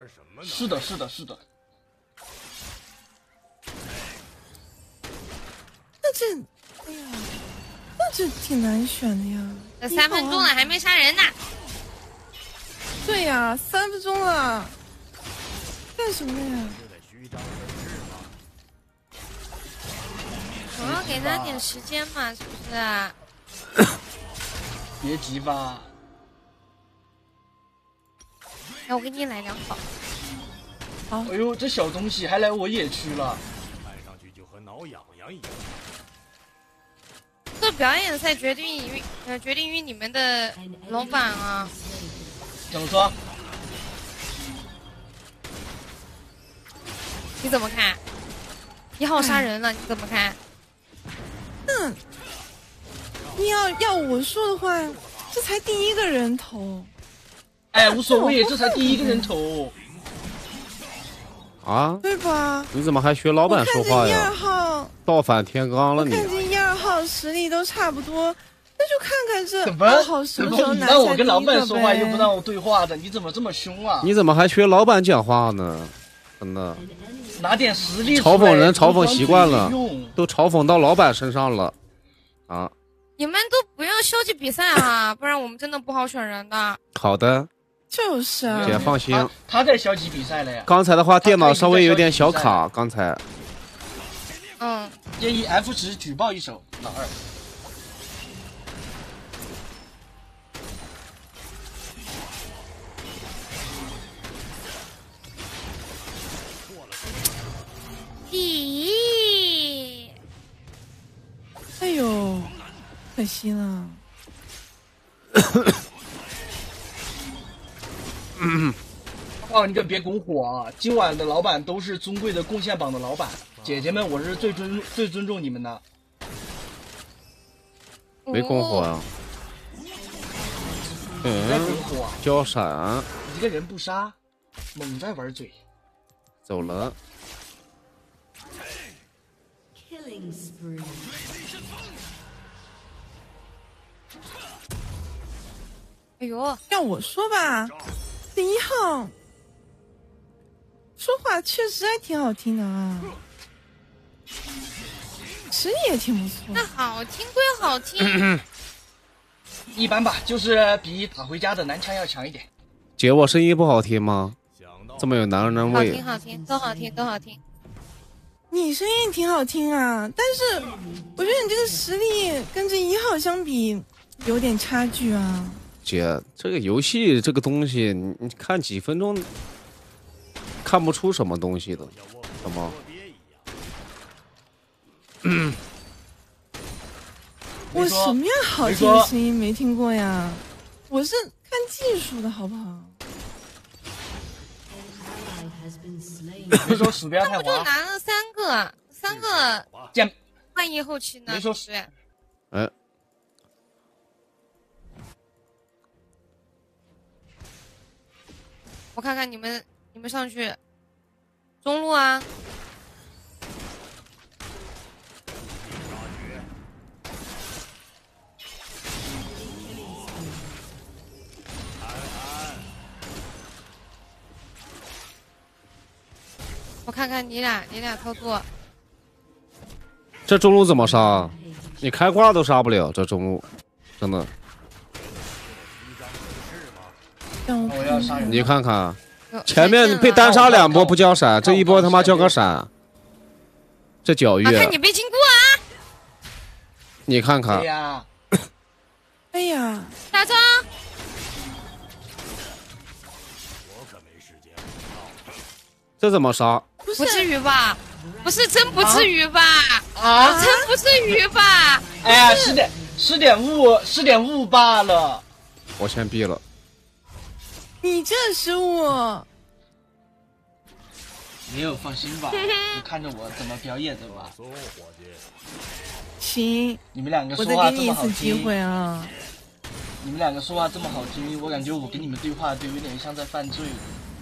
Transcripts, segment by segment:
是的，是的，是的。 那这，哎呀，那这挺难选的呀。 这3分钟了还没杀人呢。 对呀，3分钟了，干什么呀？ 总要给他点时间嘛，是不是啊？ 别急吧。 来，我给你来2口。 好。 哎呦，这小东西还来我野区了。 看上去就和挠痒痒一样。 这表演赛决定于你们的老板啊。 怎么说？ 你怎么看？1号杀人了，你怎么看？ 那你要我说的话，这才第1个人头。 哎，无所谓，这才第1个人头。 啊？ 对吧？ 你怎么还学老板说话呀？倒反天罡了你！ 看见1、2号实力都差不多，那就看看这怎么 2号什么时候你拿下让我跟老板说话， 第1个呗又不让我对话的，你怎么这么凶啊？ 你怎么还学老板讲话呢？真的， 拿点实力。 嘲讽人嘲讽习惯了，都嘲讽到老板身上了，啊！ 你们都不要消极比赛啊，不然我们真的不好选人的。 好的。 就是啊， 姐放心， 他在消极比赛了呀。 刚才的话，电脑稍微有点小卡，刚才。 建议 F 值举报一手，老二。 咦， 哎呦，可惜了。 哦，你可别拱火啊！今晚的老板都是尊贵的贡献榜的老板，姐姐们，我是最尊重你们的。 没拱火啊。交闪。 一个人不杀，猛在玩嘴。 走了。 哎呦， 要我说吧，这1号说话确实还挺好听的啊，实力也挺不错。 那好听归好听， 一般吧，就是比打回家的南墙要强一点。 姐，我声音不好听吗？这么有男人味。 好听好听，都好听都好听。 你声音挺好听啊，但是我觉得你这个实力跟这1号相比有点差距啊。 姐，这个游戏这个东西，你看几分钟看不出什么东西的，什么？ 我什么样好听的声音没听过呀？我是看技术的好不好？ 别说鼠标太滑， 他不就拿了3个键万一后期呢？ 别说哎。 我看看你们上去中路啊。我看看你俩操作。 这中路怎么杀？你开挂都杀不了，这中路真的。你看看，前面被单杀2波不交闪，这一波他妈交个闪，这皎月。 看你没经过啊！ 你看看。 哎呀， 打仗！ 这怎么杀？ 不至于吧？不是真不至于吧？ 啊， 真不至于吧？ 哎呀，失点误罢了。 我先闭了。 你这失误。 没有，放心吧，就看着我怎么表演的吧。 行， 你们两个说我再给你一话这么好听次机会啊！ 你们两个说话这么好听，我感觉我跟你们对话都有点像在犯罪。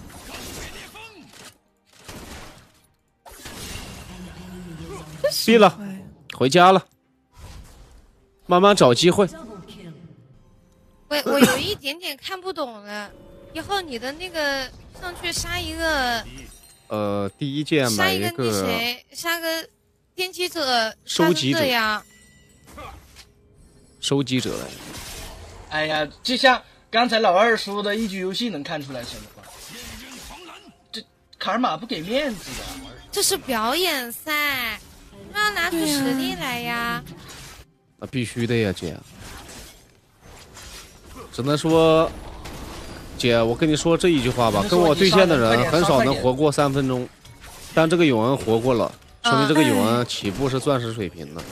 闭了，回家了，慢慢找机会。 我有一点点看不懂了，以后你的那个上去杀一个， 第一件买一杀一个那个谁，杀个电击者， 收集者杀成这样。 收集者。 哎呀，就像刚才老二说的一局游戏能看出来什么吧？这卡尔玛不给面子的。 这是表演赛，要拿出实力来呀！ 那必须的呀，姐。只能说，姐，我跟你说这一句话吧，跟我对线的人很少能活过3分钟，但这个永恩活过了，说明这个永恩起步是钻石水平的。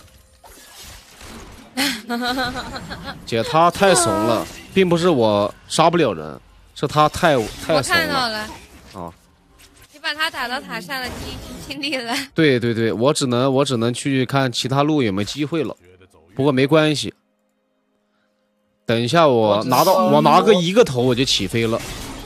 姐，他太怂了，并不是我杀不了人，是他太怂了。 我看到了。 啊。 你把他打到塔下了，你已经尽力了。 对对对，我只能去看其他路有没有机会了。不过没关系，等一下我拿个一个头我就起飞了。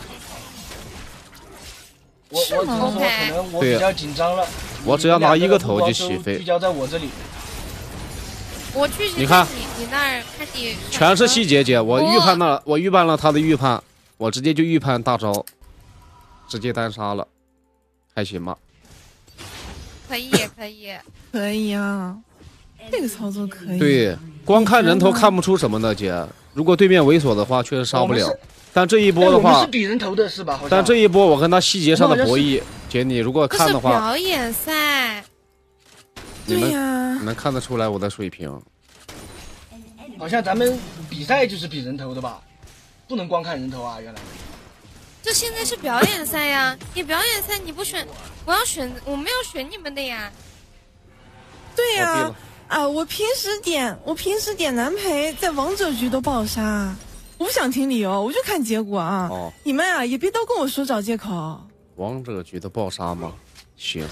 我只是说可能我比较紧张了。 我只要拿一个头就起飞。 聚焦在我这里。 我去， 你看你那儿看你全是细节，姐，我预判了他的预判，我直接就预判大招，直接单杀了，还行吧？ 可以可以可以啊，这个操作可以。 对，光看人头看不出什么的，姐。如果对面猥琐的话，确实杀不了。但这一波的话， 我们是比人头的是吧？ 但这一波我跟他细节上的博弈，姐，你如果看的话， 这是表演赛。 对呀， 能看得出来我的水平。 好像咱们比赛就是比人头的吧？不能光看人头啊！原来。 这现在是表演赛呀！你表演赛你不选，我要选，我没有选你们的呀。 对呀，啊，我平时点男陪，在王者局都爆杀，我不想听理由，我就看结果啊。 哦， 你们啊也别都跟我说找借口。 王者局的爆杀吗？行。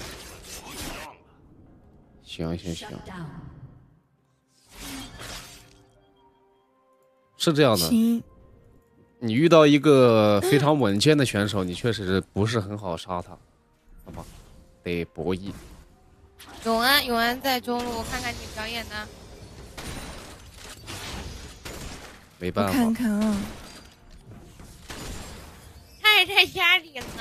行，是这样的。你遇到一个非常稳健的选手，你确实不是很好杀他，好吗？得博弈。 永安在中路，我看看你表演呢。 没办法。 我看看啊。 他也在家里呢。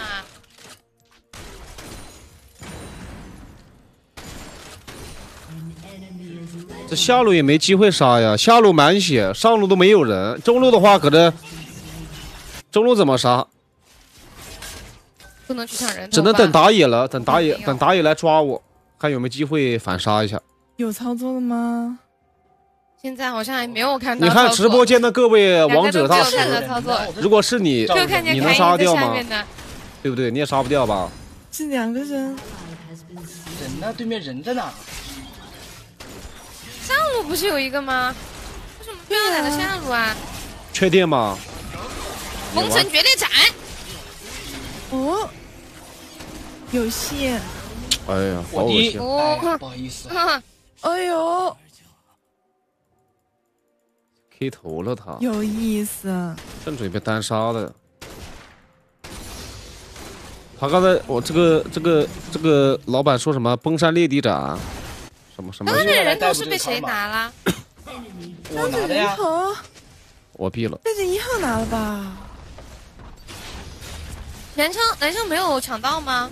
这下路也没机会杀呀，下路满血，上路都没有人，中路的话可能，中路怎么杀？ 不能去抢人， 只能等打野了，等打野来抓我，看有没有机会反杀一下。 有操作了吗？ 现在好像还没有看到。 你看直播间的各位王者大师，如果是你，你能杀掉吗？对不对？你也杀不掉吧？ 是2个人。 人呢？对面人在哪？ 上路不是有一个吗？为什么非要打到下路啊？ 确定吗？ 蒙城决裂斩。 哦，有戏。 哎呀，好恶心！ 不好意思。 哎呦 ，K 头了他。 有意思。 正准备单杀的。他刚才我这个老板说什么崩山裂地斩，什么？ 刚刚那人头是被谁拿了？ 我拿的呀。 我毙了。 被这1号拿了吧？ 男生没有抢到吗？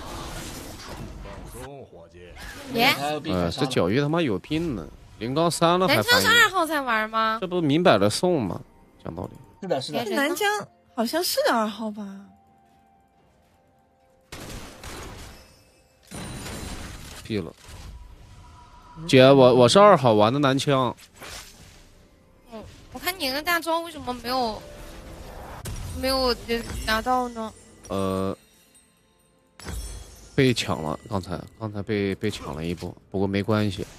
耶！ 这皎月他妈有病呢，0杠3了还翻译。 南疆是2号在玩吗？ 这不明摆着送吗？讲道理。 是的，是的。 南疆好像是2号吧？ 毙了。姐，我是2号玩的男枪。 我看你跟大招为什么没有拿到呢？ 被抢了，刚才被抢了一波，不过没关系。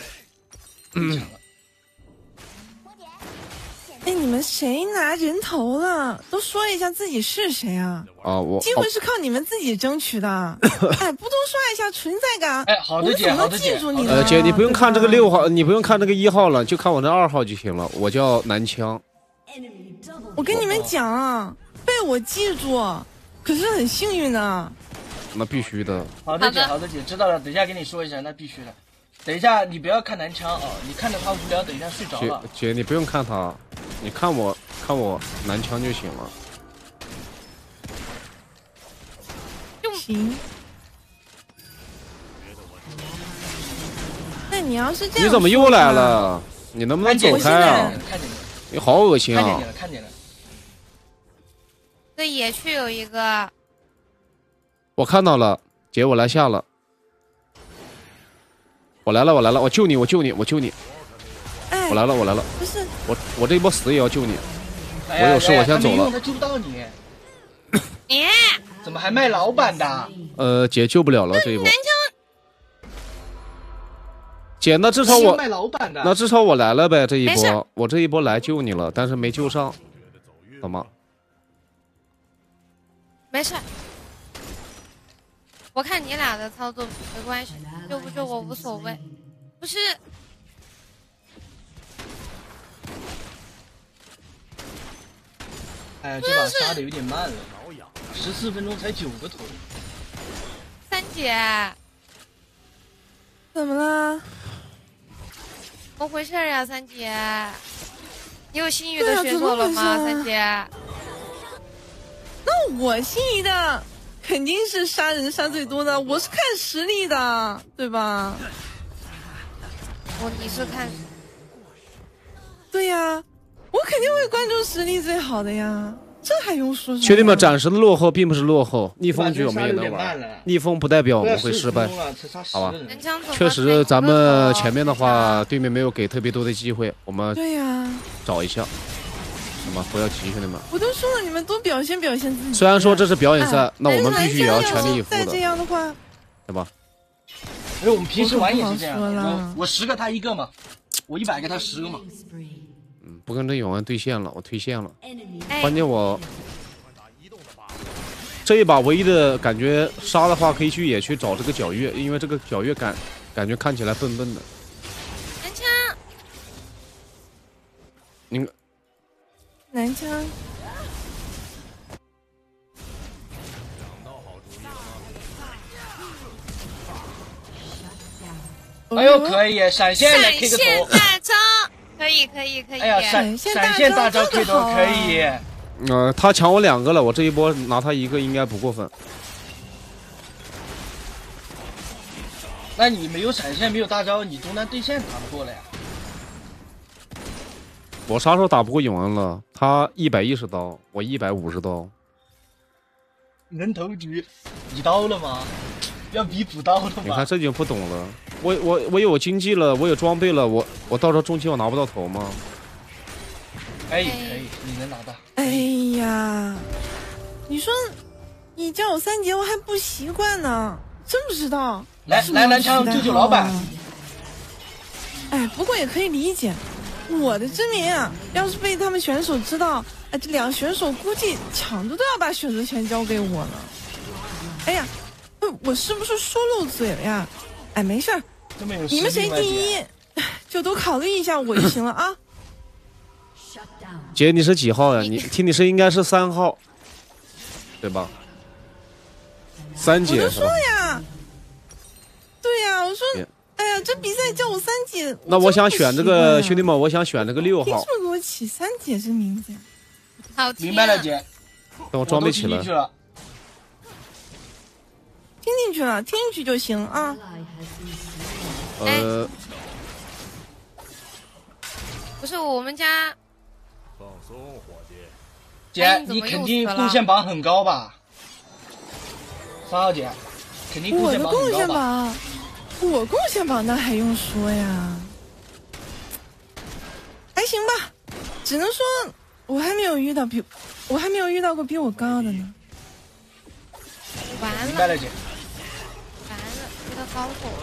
哎，你们谁拿人头了？都说一下自己是谁啊！机会是靠你们自己争取的。哎，不多刷一下存在感， 哎，好的姐，好的姐。 姐，你不用看这个6号，你不用看这个1号了，就看我这2号就行了。我叫男枪。 我跟你们讲啊，被我记住，可是很幸运的。 那必须的。 好的姐，知道了。等一下跟你说一下，那必须的。等一下，你不要看男枪啊，你看着他无聊，等一下睡着了。 姐，你不用看他，你看我男枪就行了。 行。那你要是这样， 你怎么又来了？你能不能走开啊？你好恶心啊！ 看见了。 这野区有一个。 我看到了，姐，我来下了。我来了，我救你！ 哎， 我来了！ 不是， 我这一波死也要救你。我有事，我先走了。 他救不到你。 你怎么还卖老板的？ 姐救不了了这一波。姐，那至少我卖老板的， 那至少我来了呗。这一波，我这一波来救你了，但是没救上，怎么？ 没事，我看你俩的操作没关系，救不救我无所谓。不是， 哎呀，这把杀的有点慢了，14分钟才9个头。 三姐， 怎么了？ 怎么回事呀，三姐？你有心仪的选手了吗，三姐？ 那我心仪的肯定是杀人杀最多的，我是看实力的，对吧？ 你是看？ 对呀，我肯定会关注实力最好的呀，这还用说？ 兄弟们，暂时的落后并不是落后，逆风局我们也能玩，逆风不代表我们会失败，好吧？确实，咱们前面的话，对面没有给特别多的机会，我们对呀， 找一下。好吗？不要急，兄弟们。 我都说了，你们多表现表现自己。 虽然说这是表演赛，那我们必须也要全力以赴的。 再这样的话， 对吧？ 因为我们平时玩也是这样，我10个他1个嘛，我100个他10个嘛。 不跟这永恩对线了，我退线了。关键我这一把唯一的感觉杀的话，可以去野区找这个皎月，因为这个皎月感觉看起来笨笨的。 南枪， 你。 南枪， 哎呦，可以闪现来 K 个头， 闪现大招，可以。 哎呀，闪现大招 K 头可以。 他抢我2个了，我这一波拿他1个应该不过分。 那你没有闪现，没有大招，你中单对线打不过了呀。 我啥时候打不过永恩了？他110刀，我150刀。 人头局比刀了吗？要比补刀了吗？ 你看这就不懂了。我有经济了，我有装备了，我到时候中期我拿不到头吗？ 可以，你能拿到。 哎呀，你说你叫我3姐，我还不习惯呢，真不知道。 来南枪救老板。 哎，不过也可以理解。我的真名啊，要是被他们选手知道，哎，这2个选手估计抢着都要把选择权交给我了。哎呀，我是不是说漏嘴了呀？哎，没事儿，你们谁第一，就都考虑一下我就行了啊。 姐，你是几号呀？你听你是应该是3号，对吧？3姐是吧？ 我就说呀，对呀，我说。哎呀，这比赛叫我3姐， 那我想选这个兄弟们，我想选这个6号。 凭什么给我起3姐这名字呀？ 好听。 明白了，姐。 等我装备起来。 听进去了，听进去就行啊。 不是我们家。 放松，伙计。 姐，你肯定贡献榜很高吧？3号姐，肯定贡献榜很高吧？ 我贡献榜那还用说呀，还行吧，只能说我还没有遇到过比我高的呢。 完了， 明白了姐。 完了，遇到高手。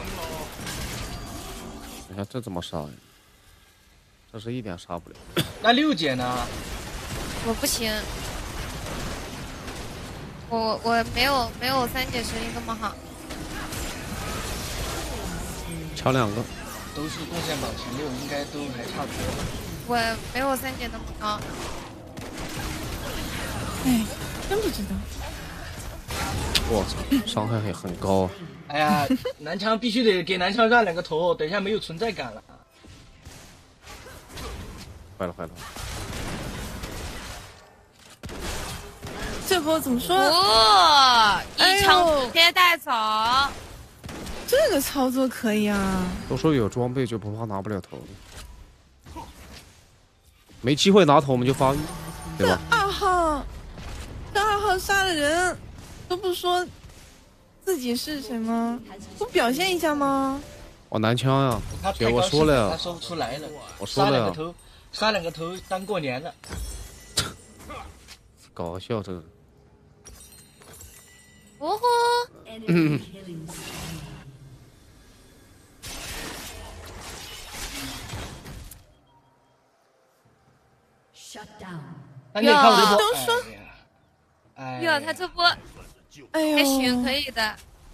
你看这怎么杀呀？这是一点杀不了。 那6姐呢？ 我不行，我没有3姐实力那么好。 抢2个， 都是贡献榜前6，应该都还差不多。 我没有3姐那么高。 哎，真不知道。 我操，伤害也很高啊！ 哎呀，南枪必须得给南枪让2个头，等一下没有存在感了。 坏了！ 这波怎么说？ 一枪早。 这个操作可以啊！ 都说有装备就不怕拿不了头，没机会拿头我们就发育，对吧？ 这2号杀了人，都不说自己是谁吗？不表现一下吗？ 我男枪呀，姐， 他太高我说了呀， 兴他说不出来了。 我说了呀， 杀两个头当过年了。 搞笑这个。 哦吼， 那你看我这波， 都说哎哟，他这波哎呦， 还行，可以的。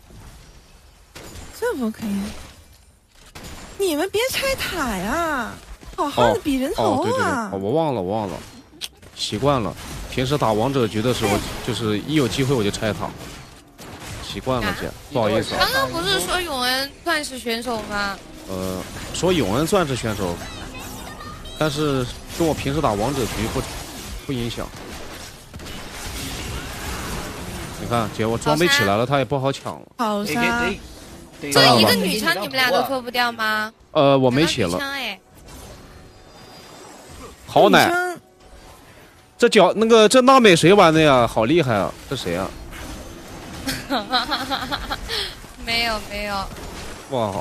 这波可以。你们别拆塔呀，好好的比人头对， 啊！ 我忘了，习惯了。平时打王者局的时候，就是一有机会我就拆塔，习惯了姐，不好意思啊。 刚刚不是说永恩钻石选手吗？ 说永恩钻石选手，但是跟我平时打王者局不影响。你看姐，我装备起来了，他也不好抢了。 好杀！ 这一个女枪你们俩都做不掉吗？ 我没血了。好奶！这这娜美谁玩的呀？好厉害啊！这谁啊？ 没有。 哇！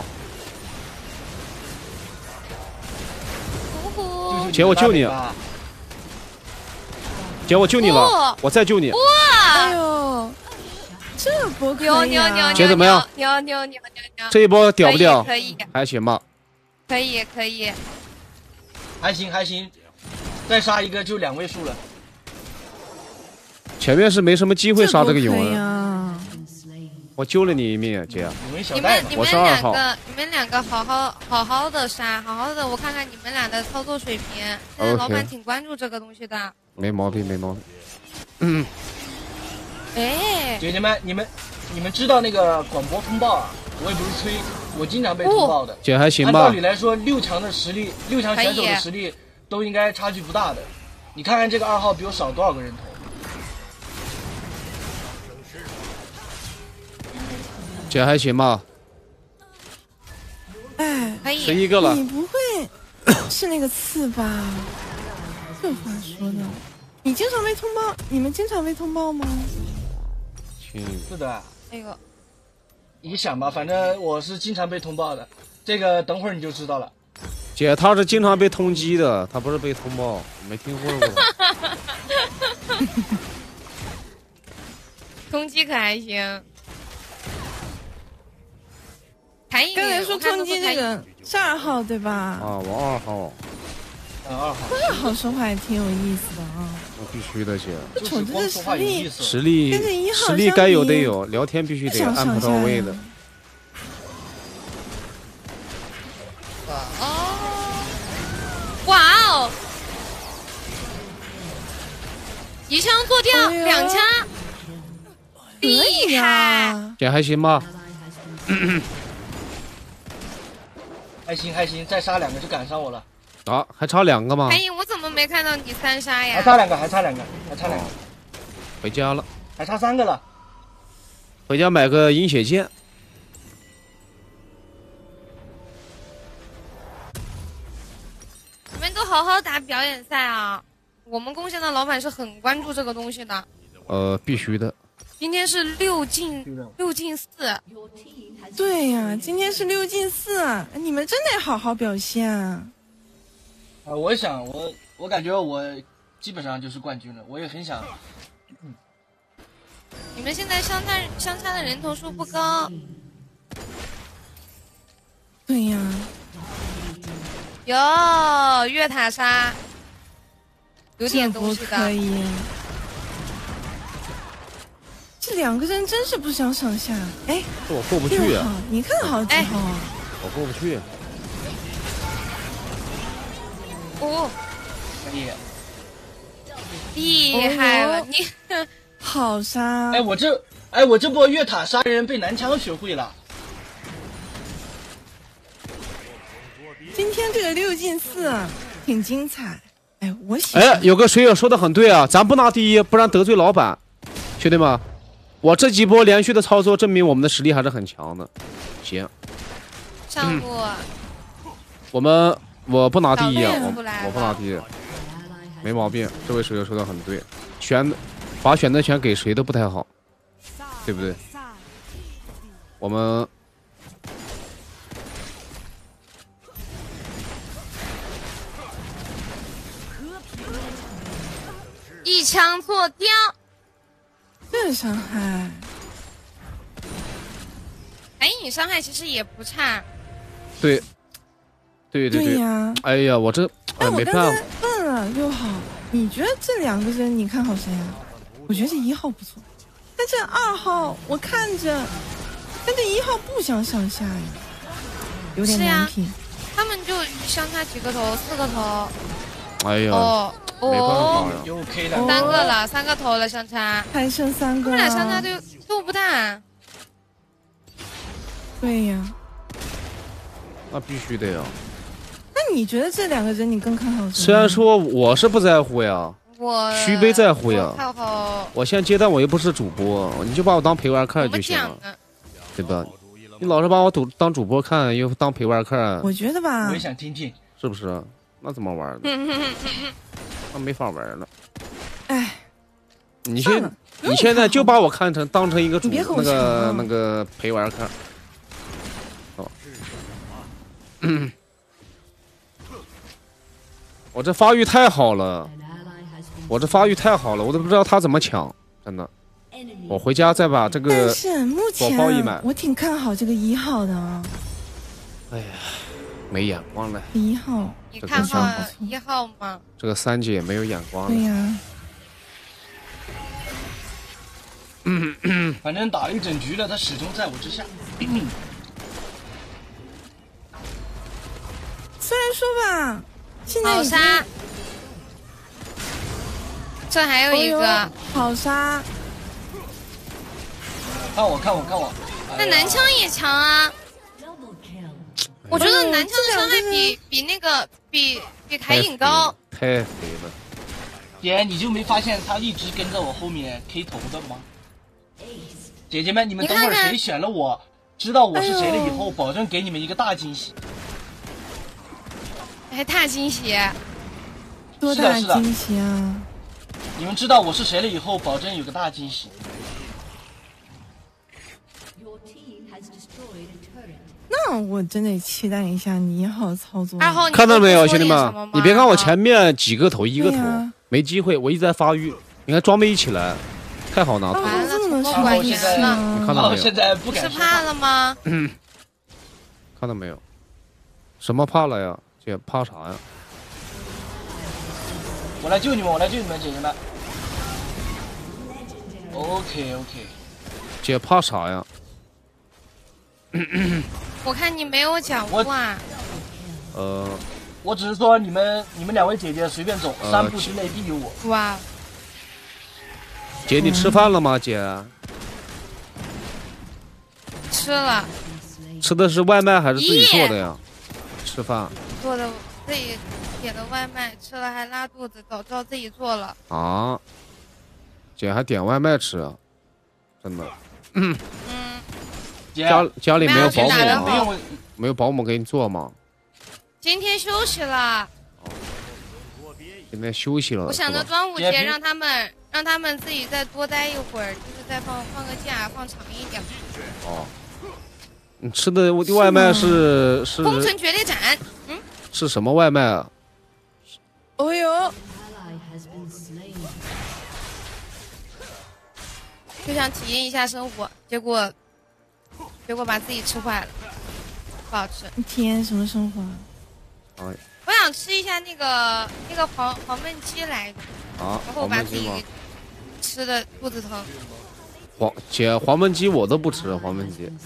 姐， 我救你！姐，我救你了！我再救你！ 哇！ 哎呦，这波可以啊！ 姐怎么样？ 牛！ 这一波屌不屌？ 可以， 还行吧。 可以， 还行，再杀一个就2位数了。 前面是没什么机会杀这个永恩啊！ 我救了你一命，姐。 你们我是2号。 你们两个好好的杀，好好的，我看看你们俩的操作水平。现在老板挺关注这个东西的。 没毛病。 哎， 姐姐们，你们知道那个广播通报啊？我也不是吹，我经常被通报的。 姐还行吧？ 按道理来说，6强选手的实力都应该差距不大的。你看看这个2号比我少多少个人头？ 姐还行吧？ 哎， 可以。 11个了。 你不会是那个刺吧？这话说的，你们经常被通报吗？ 是的。 那个， 你想吧，反正我是经常被通报的，这个等会儿你就知道了。 姐，他是经常被通缉的，他不是被通报，没听说过。 通缉可还行。 刚才说通缉这个是2号对吧？ 啊，我2号。 2号说话也挺有意思的啊。 我必须的姐。 瞅着这实力跟这1号实力该有得有，聊天必须得按不到位的。 哇哦！一枪做掉，2枪，厉害！ 姐还行吧？ 还行，再杀2个就赶上我了。 啊，还差2个吗？ 韩颖，我怎么没看到你3杀呀？ 还差2个。 回家了。 还差3个了。 回家买个饮血剑。 你们都好好打表演赛啊！我们贡献的老板是很关注这个东西的。 必须的。 今天是6进4。 对呀，今天是6进4，你们真得好好表现啊！ 我想，我感觉我基本上就是冠军了，我也很想。 你们现在相差的人头数不高。 对呀。 哟，越塔杀，有点东西的。 可以。这2个人真是不相上下，哎， 我过不去啊！ 你看好几号？ 我过不去。 哦， 可以， 厉害了你！ 好杀！ 我这波越塔杀人被男枪学会了。 今天这个6进4挺精彩，哎，我喜欢。 哎，有个水友说的很对啊，咱不拿第1，不然得罪老板，兄弟们。 我这几波连续的操作证明我们的实力还是很强的。行， 上路， 我不拿第一啊， 小妹我不拿第一，没毛病。这位水友说的很对，把选择权给谁都不太好，对不对？我们一枪做掉， 这伤害， 白影伤害其实也不差。 对呀。 哎呀，我这没我刚才办法。 问了又好，你觉得这两个人你看好谁啊？我觉得这1号不错，但这2号我看着，但这1号不相上下呀，有点难评。 他们就相差几个头，4个头。 哎呀，没办法呀。 又 K 了 3个了，3个头了相差， 还剩3个， 他们俩相差都不大。 对呀， 那必须的呀。 那你觉得这两个人你更看好谁？ 虽然说我是不在乎呀，徐飞在乎呀。我现在接单我又不是主播，你就把我当陪玩看就行了，对吧？你老是把我当主播看，又当陪玩看， 我觉得吧， 我也想听听， 是不是？那怎么玩呢？那没法玩了。 哎， 你现在就把我当成一个那个陪玩看。哦，我这发育太好了，我都不知道他怎么抢，真的。我回家再把这个但是目前我挺看好这个1号的啊。 哎呀，没眼光了。 1号， 你看好1号吗？ 这个3姐没有眼光了。 对呀。 反正打了一整局了，他始终在我之下。 虽然说吧，现在好杀，这还有一个好杀。 看我， 那男枪也强啊！我觉得男枪的伤害比凯影高， 太肥了。 姐，你就没发现他一直跟着我后面 K 头的吗？姐姐们，你们等会儿谁选了我，知道我是谁了以后，保证给你们一个大惊喜。 还大惊喜？ 多大惊喜啊！ 你们知道我是谁了以后，保证有个大惊喜。 那我真得期待一下你1号操作。 2号， 看到没有，兄弟们？你别看我前面几个头一个头，没机会，我一直在发育。你看装备一起来，太好拿头了。 这么管了， 你看到没有？ 现在不敢是怕了吗？ 看到没有？什么怕了呀？姐怕啥呀？ 我来救你们，姐姐们。OK。 姐怕啥呀？ 我看你没有讲话。 我只是说你们2位姐姐随便走，3步之内必有我。 哇！ 姐，你吃饭了吗？姐。 吃了。 吃的是外卖还是自己做的呀？吃饭。 做的，自己点的外卖，吃了还拉肚子，早知道自己做了。 啊！姐还点外卖吃，真的。家里没有保姆吗？没有保姆给你做吗？ 今天休息了。 今天休息了。 我想着端午节让他们自己再多待一会儿，就是再放个假，放长一点。 哦。你吃的外卖是封神决裂斩。 是什么外卖啊？ 哦哟。 就想体验一下生活，结果把自己吃坏了，不好吃。 你体验什么生活？ 我想吃一下那个黄焖鸡来着，然后把自己吃的肚子疼。 姐，黄焖鸡我都不吃，黄焖鸡。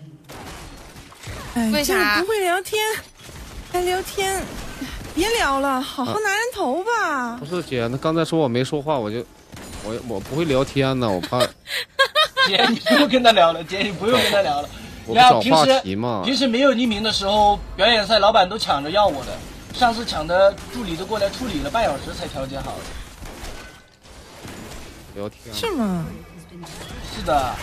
哎， 为啥不会聊天？还聊天？别聊了，好好拿人头吧。 不是姐，那刚才说我没说话，我不会聊天呢，我怕。 姐，你不用跟他聊了， 我不找话题嘛。 平时没有匿名的时候，表演赛老板都抢着要我的，上次抢的助理都过来处理了半小时才调节好的。 聊天是吗？ 是是的。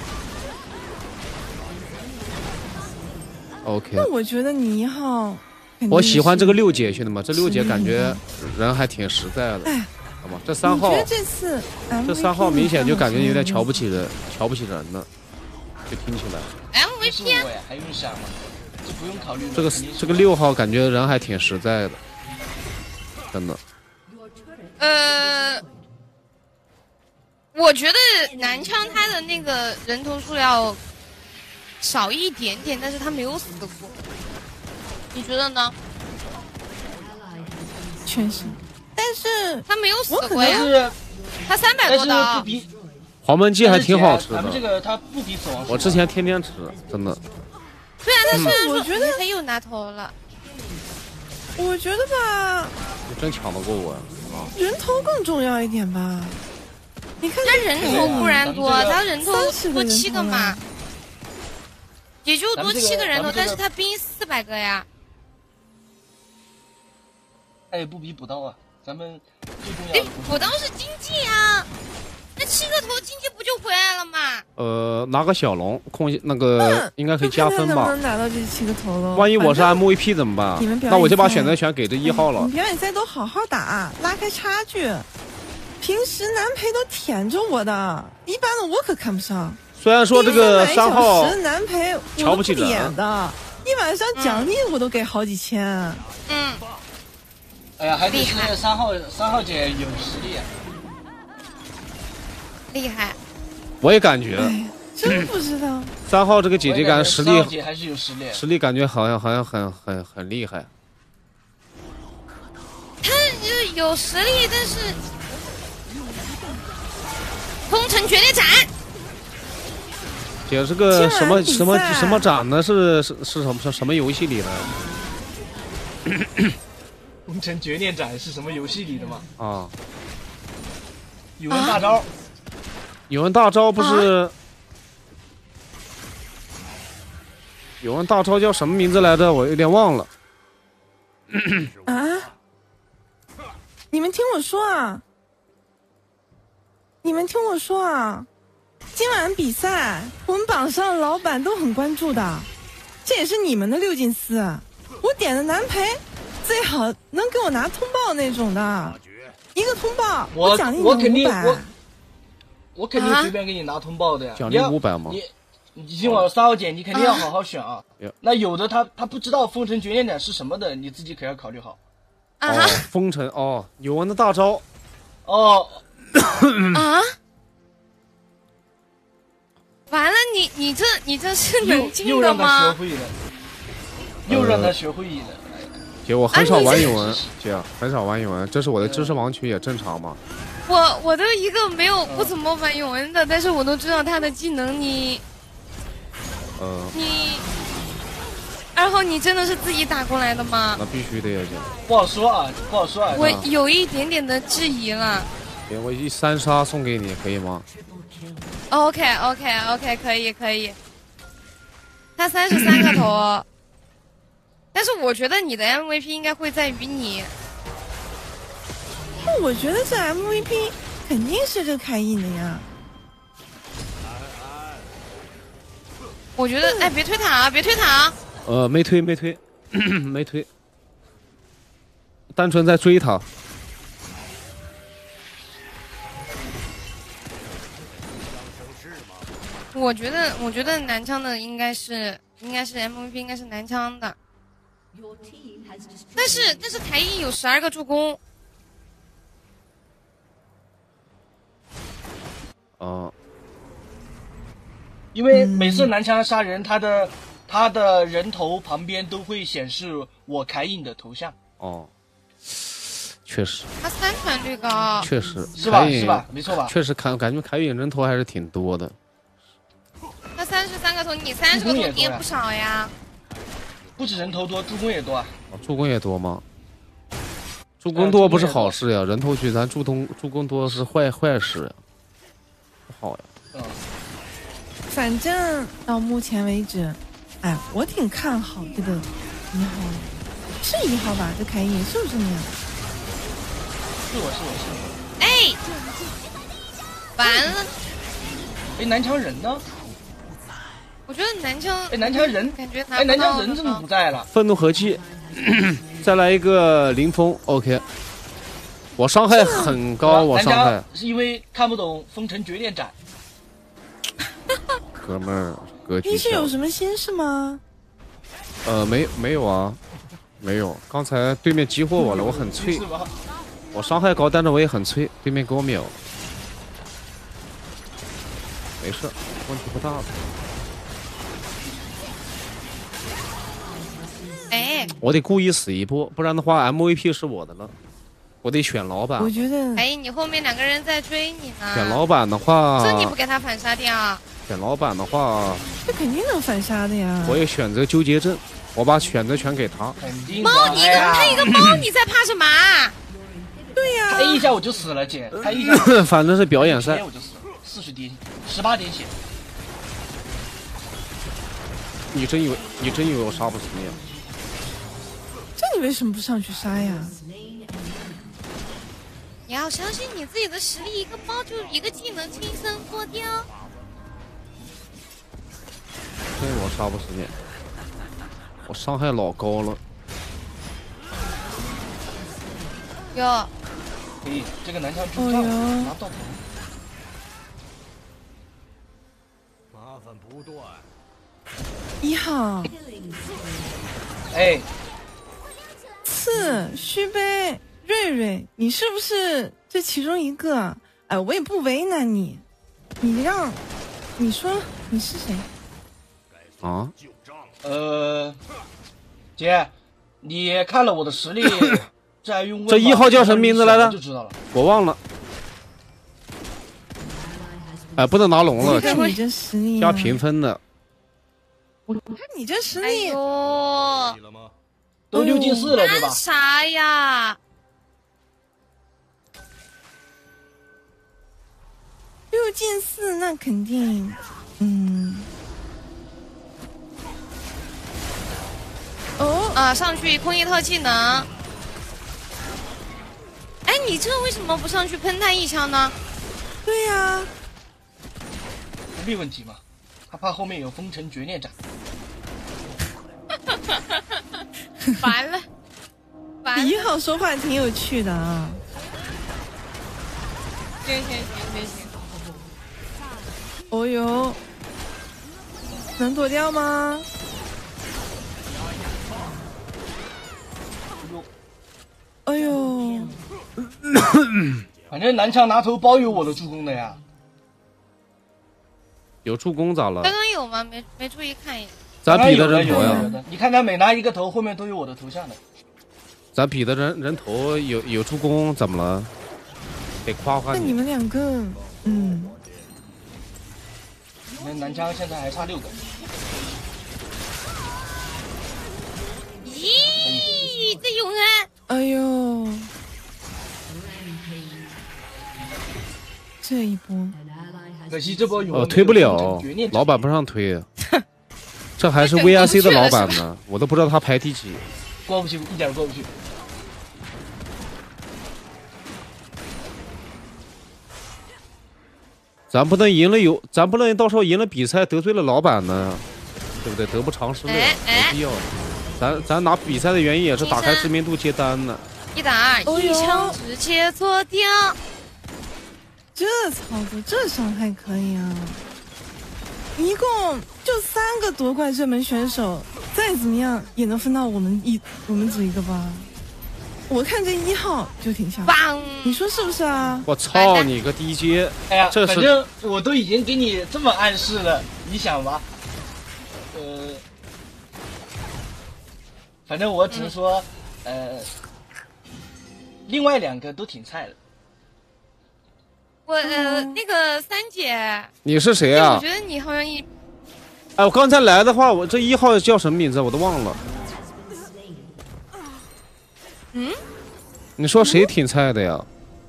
OK。 那我觉得你1号， 我喜欢这个6姐，兄弟们，这6姐感觉人还挺实在的。 哎， 好吧，这3号，这3号明显就感觉有点瞧不起人呢，就听起来。 MVP 还用想吗？这不用考虑。 这个6号感觉人还挺实在的，真的。 我觉得男枪他的那个人头数要少一点点，但是他没有死过，你觉得呢？ 确实，但是他没有死过呀，他300多刀。 黄焖鸡还挺好吃的。 咱们这个它不比死亡。 我之前天天吃，真的。 对啊，但是我觉得他又拿头了。 我觉得吧， 你真抢得过我呀！ 人头更重要一点吧。你看他人头不然多，他人头多7个嘛，也就多7个人头，但是他兵400个呀。 他也不比补刀啊，咱们最重要的补刀是经济啊，那7个头经济不就回来了吗？ 拿个小龙控那个应该可以加分吧？ 能拿到这7个头了。 万一我是 MVP 怎么办？那我就把选择权给这1号了。 你表演赛都好好打，拉开差距。平时男陪都舔着我的，一般的我可看不上。 虽然说这个3号男陪瞧不起人的，一晚上奖励我都给好几千。 哎呀，还得是3号姐有实力。 厉害。 我也感觉。 真不知道。 3号这个姐姐感觉实力 3号姐还是有实力。 实力感觉好像很厉害。 他有实力，但是。风城绝烈斩， 姐是个什么斩呢？是什么游戏里的？ 风城绝烈斩是什么游戏里的吗？ 啊， 有人大招， 有人大招不是？有人大招叫什么名字来着？我有点忘了。 啊！你们听我说啊！你们听我说啊，今晚比赛我们榜上老板都很关注的，这也是你们的6进4。我点的男陪最好能给我拿通报那种的，一个通报我奖励你500。 我肯定随便给你拿通报的呀。 奖励500吗？ 你听我3号姐，你肯定要好好选啊。那有的他不知道风城绝烈斩是什么的，你自己可要考虑好。 风城有人的大招。 啊！完了，你这是冷静的吗？ 又让他学会了。 姐，我很少玩永文，姐很少玩永文，这是我的知识盲区，也正常嘛。 我都一个不怎么玩永文的，但是我都知道他的技能。你2号你真的是自己打过来的吗？ 那必须的呀，姐。 不好说啊。 我有一点点的质疑了。 我一3杀送给你，可以吗 ？OK， 可以。他33个头，但是我觉得你的 MVP 应该会在于你。 我觉得这 MVP 肯定是这凯印的呀。 我觉得，别推塔啊，别推塔啊！ 没推，没推，单纯在追他。 我觉得男枪的应该是 MVP， 应该是男枪的。但是台一有12个助攻。 因为每次男枪杀人，他的人头旁边都会显示我凯隐的头像。 确实。 他3传率高。 确实。 是吧？没错吧？ 确实感觉凯隐人头还是挺多的。 那33个头，你30个头你也不少呀。 不止人头多，助攻也多啊。 助攻也多吗？助攻多不是好事呀，人头去咱助攻多是坏事呀，不好呀。 反正到目前为止，我挺看好这个1号，是1号吧？这凯隐是不是那样？ 是我。 完了。 哎，南墙人呢？ 我觉得南墙， 哎，南墙人感觉哎，南墙人怎么不在了？ 愤怒和气，再来一个林峰 ，OK。我伤害很高，我伤害是因为看不懂风城绝恋斩。 哥们儿，格局小。 你是有什么心事吗？ 没有啊，没有。刚才对面激活我了，我很脆。我伤害高，但是我也很脆，对面给我秒。没事，问题不大的。 哎， 我得故意死一波，不然的话 MVP 是我的了。我得选老板。 我觉得， 哎，你后面2个人在追你呢。 选老板的话， 这你不给他反杀掉？ 选老板的话， 这肯定能反杀的呀。 我也选择纠结症，我把选择权给他。 猫，你他一个猫，你在怕什么？ 对呀， 拍一下我就死了，姐，拍一下。 反正是表演赛。 我就死了，40滴，18点血。 你真以为我杀不死你？ 这你为什么不上去杀呀？ 你要相信你自己的实力，一个猫就一个技能轻松脱掉。 对，我杀不死你，我伤害老高了。 哟， 可以，这个南墙出上拿到头。 麻烦不断。 1号， 哎， 刺虚杯。瑞瑞，你是不是这其中一个？哎，我也不为难你，你说你是谁？ 啊？ 姐，你看了我的实力，再用这1号叫什么名字来着？ 就知道了， 我忘了。哎，不能拿龙了， 看你这实力， 加评分的。 我看你这实力， 都6进4了，对吧？ 啥呀 ？6进4，那肯定， 上去空一套技能。哎，你这为什么不上去喷他1枪呢？ 对呀， 不必问题嘛，他怕后面有风城绝恋斩。 完了 1号说话挺有趣的啊。 行。 哦呦，能躲掉吗？哎呦， 反正南墙拿头包有我的助攻的呀。 有助攻咋了？ 刚刚有吗？没注意看一眼。 咱比的人头呀， 你看他每拿一个头，后面都有我的头像的。 咱比的人头有助攻怎么了？得夸夸你。那你们2个， 那南疆现在还差6个。 咦，这永恩！ 哎呦，这一波， 可惜这波永推不了，老板不让推。这还是 VIC 的老板呢，我都不知道他排第几。 过不去，一点过不去。 咱不能咱不能到时候赢了比赛得罪了老板呢，对不对？得不偿失了，没必要。咱拿比赛的原因也是打开知名度接单呢。 1打2，一枪直接做掉。 这操作，这伤害可以啊！一共就3个夺冠热门选手，再怎么样也能分到我们组一个吧？我看这1号就挺像，你说是不是啊？ 我操你个低阶！ 哎呀，反正我都已经给你这么暗示了，你想吧，反正我只是说，另外2个都挺菜的。 我那个3姐， 你是谁啊？ 我觉得你好像哎，我刚才来的话，我这1号叫什么名字我都忘了。你说谁挺菜的呀？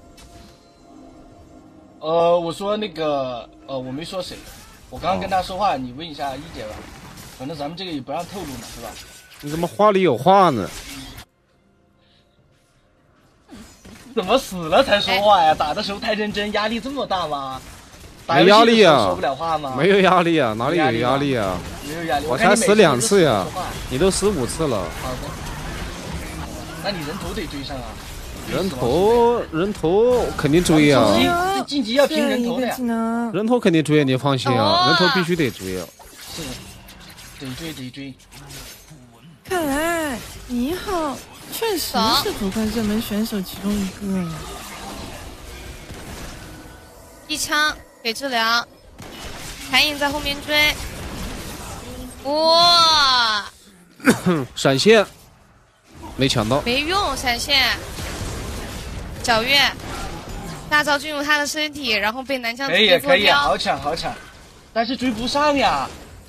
我说那个，我没说谁，我刚刚跟他说话，你问一下一姐吧。反正咱们这个也不让透露嘛，是吧？ 你怎么话里有话呢？ 怎么死了才说话呀？打的时候太认真，压力这么大吗？ 没压力啊， 说不了话吗？ 没有压力啊，哪里有压力啊？ 没有压力， 我才死2次呀，你都死5次了。 好的，那你人头得追上啊。 人头肯定追啊！晋级要拼人头的呀， 人头肯定追，你放心啊，人头必须得追啊。 是，得追。 看来1号确实是夺冠热门选手其中一个了。 一枪给治疗，残影在后面追。哇！ 闪现没抢到， 没用闪现。皎月大招进入他的身体，然后被南枪直接做掉。 可以，好抢，但是追不上呀。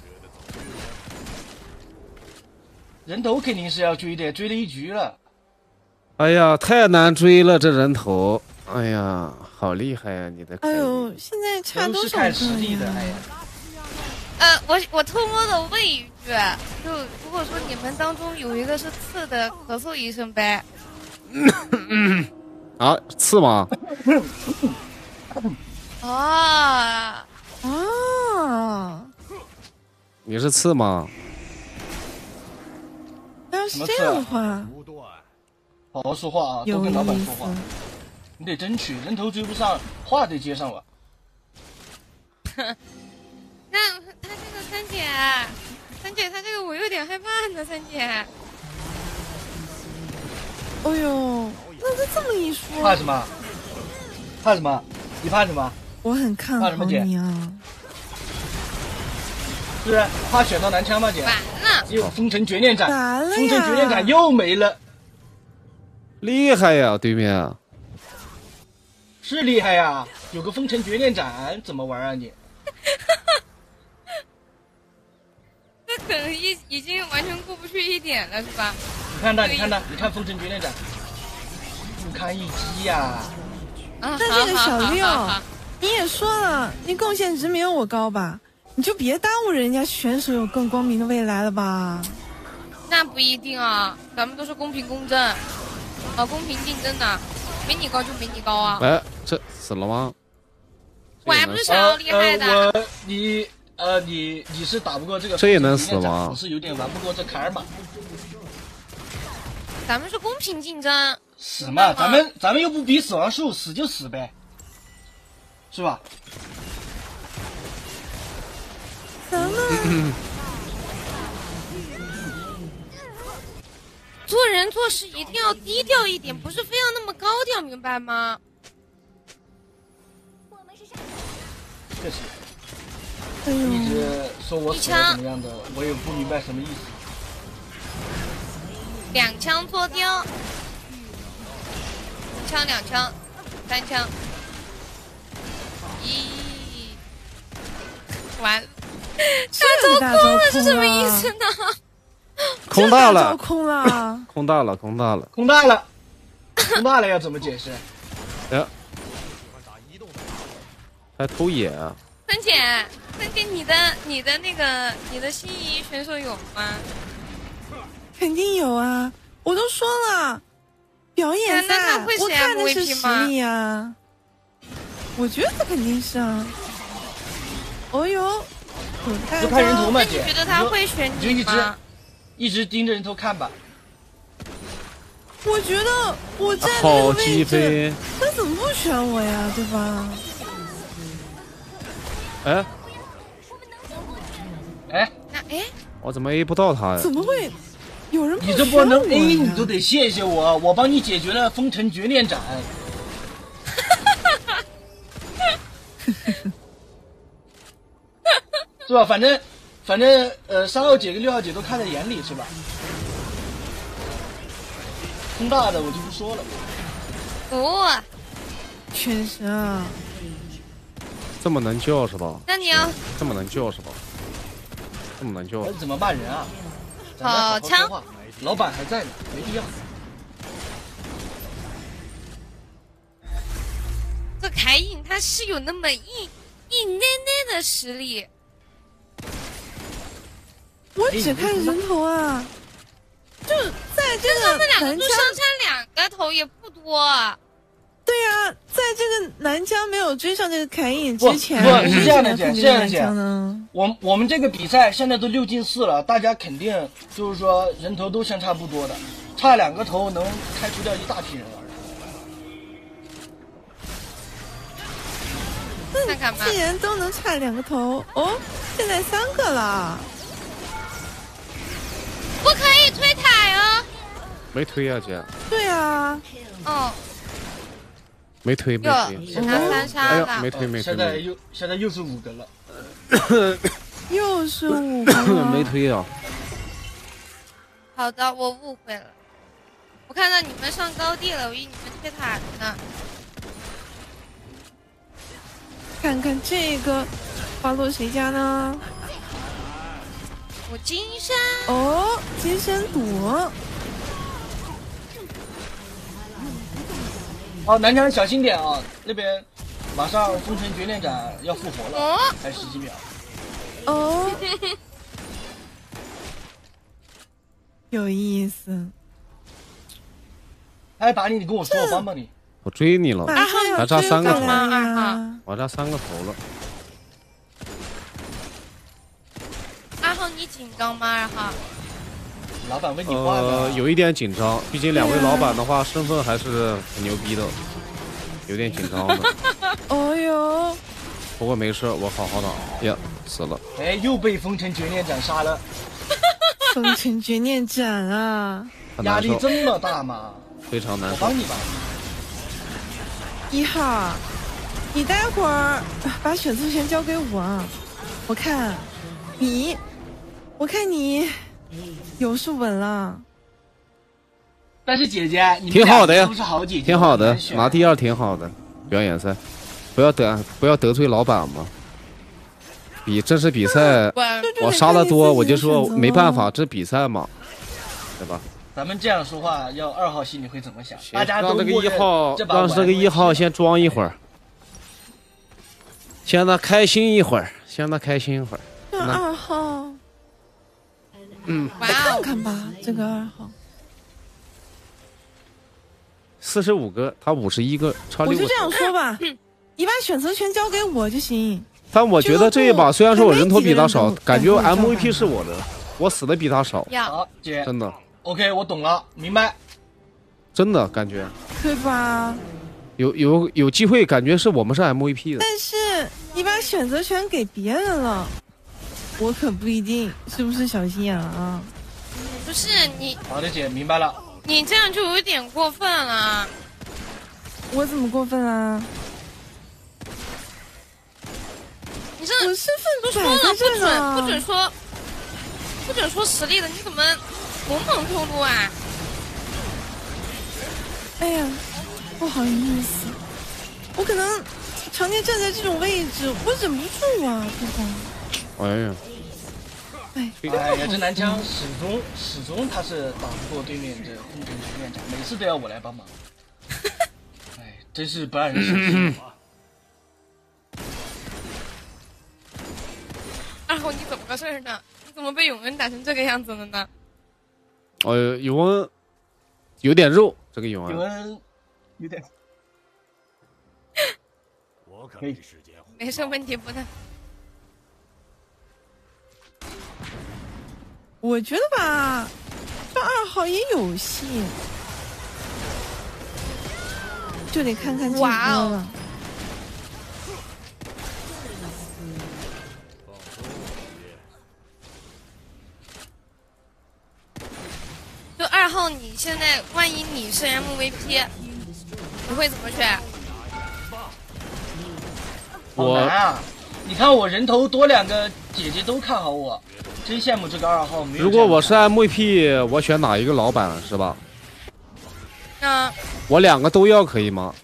人头肯定是要追的，追了1局了。 哎呀，太难追了，这人头。哎呀，好厉害呀，你的。 哎呦，现在差多少？都是看实力的，哎呀。 我偷摸的问一句，就如果说你们当中有一个是刺的，咳嗽一声呗。 啊，刺吗？ 啊！ 你是刺吗？ 要是这样的话， 好好说话啊，多跟老板说话。你得争取，人头追不上，话得接上了。 那他这个三姐，他这个我有点害怕呢，三姐。 哎呦，那他这么一说， 怕什么？你怕什么？ 我很看好你啊。 是不是怕选到男枪吗，姐？ 完了， 又封神绝恋斩， 完了呀！ 封神绝恋斩又没了。 厉害呀，对面。 是厉害呀，有个封神绝恋斩怎么玩啊你？ 这梗已经完全过不去一点了，是吧？ 你看封神绝恋斩，不堪一击呀！ 那这个小六，你也说了，你贡献值没有我高吧？你就别耽误人家选手有更光明的未来了吧？ 那不一定啊，咱们都是公平公正，公平竞争的，没你高就没你高啊。 哎，这死了吗？ 我还不是想要厉害的。 你是打不过这个， 这也能死吗？ 我是有点玩不过这卡尔玛。 咱们是公平竞争。 死嘛，咱们又不比死亡数，死就死呗，是吧？ 咱们做人做事一定要低调一点，不是非要那么高调，明白吗？ 确实，一直说我死了怎么样的，我也不明白什么意思。 2枪做掉，1枪2枪3枪，完了，大招空了是什么意思呢？ 空大了， 空了， 空大了，空大了， 空大了，空大了要怎么解释？ 哎，还偷野啊！ 三姐，你的那个你的心仪选手有吗？ 肯定有啊，我都说了，表演赛我看的是实力啊，我觉得他肯定是啊。哦呦， 就看人头嘛，姐。 你觉得他会选你吗？ 一直盯着人头看吧。 我觉得我站这个位置，他怎么不选我呀？对吧？ 哎， 我怎么 A 不到他呀？ 怎么会有人不选我呀？ 你这不能 A，你都得谢谢我，我帮你解决了封神绝恋斩。是吧？反正3号姐跟6号姐都看在眼里，是吧？空大的我就不说了。 哦， 确实啊。 这么能叫是吧？ 那你要这么能叫是吧？这么能叫？ 怎么骂人啊？ 好枪， 老板还在呢，没必要。 这凯隐他是有那么一奶奶的实力。 我只看人头啊，就在这个他们两个就相差2个头也不多。 对呀、 在这个南疆没有追上这个凯隐之前， 不是这样的姐， 这样的姐。 我们这个比赛现在都6进4了，大家肯定就是说人头都相差不多的，差2个头能开除掉一大批人了。 看看吧， 既然都能差2个头，哦，现在3个了。 不可以推塔哟。 没推啊，姐。 对啊。 哦。 没推。 拿3杀了。 没推。 现在又是5个了。 又是5个。 没推啊。 好的，我误会了。我看到你们上高地了，我以为你们推塔呢。 看看这个花落谁家呢？ 我金山哦，金山躲。 哦，南疆小心点啊！那边马上封神绝恋斩要复活了，还10几秒。 哦，有意思。 哎，打你，你跟我说，我帮帮你。 我追你了，还差3个头吗？ 我差3个头了。 2号，你紧张吗？2号。 老板问你话呢。 有一点紧张，毕竟2位老板的话，身份还是很牛逼的，有点紧张的。 哦哟。 不过没事，我好好打。呀，死了。 哎，又被封神绝恋斩杀了。 封神绝恋斩啊！ 压力这么大吗？ 非常难受。 我帮你吧。 1号，你待会儿把选择权交给我，我看你有是稳了。 但是姐姐，你挺好的呀， 不是好姐姐， 挺好的，拿第2挺好的。表演赛，不要得罪老板嘛。这是比赛，我杀的多，我就说没办法，这比赛嘛，对吧？ 咱们这样说话，要2号心里会怎么想？大家让这个1号， 让这个1号先装一会儿，先让他开心一会儿， 这2号，看看吧，这个2号 ，45个，他51个，差6个。 我就这样说吧，你把选择权交给我就行。 但我觉得这一把虽然说我人头比他少，感觉 MVP 是我的，我死的比他少。 好，姐， 真的。 OK， 我懂了，明白。 真的感觉， 对吧？ 有机会，感觉是我们是 MVP 的。 但是你把选择权给别人了，我可不一定，是不是小心眼啊？ 不是你。 好的，姐，明白了。 你这样就有点过分了。 我怎么过分啦？ 你这我身份都说了不准说实力的，你怎么猛透露啊？ 哎呀，不好意思，我可能常年站在这种位置，我忍不住啊，对吧？ 哎呀， 哎呀，这南疆始终他是打不过对面这封神绝恋斩，每次都要我来帮忙。哎，真是不让人省心啊。 2号，你怎么个事呢？你怎么被永恩打成这个样子了呢？ 永恩有点肉，这个永恩有点。 我可没时间。 没事，问题不大。 我觉得吧，这2号也有戏，就得看看这波了。 就2号，你现在万一你是 MVP， 你会怎么选？ 好难啊！你看我人头多2个姐姐都看好我，真羡慕这个2号没有。 如果我是 MVP， 我选哪一个老板是吧？我2个都要可以吗？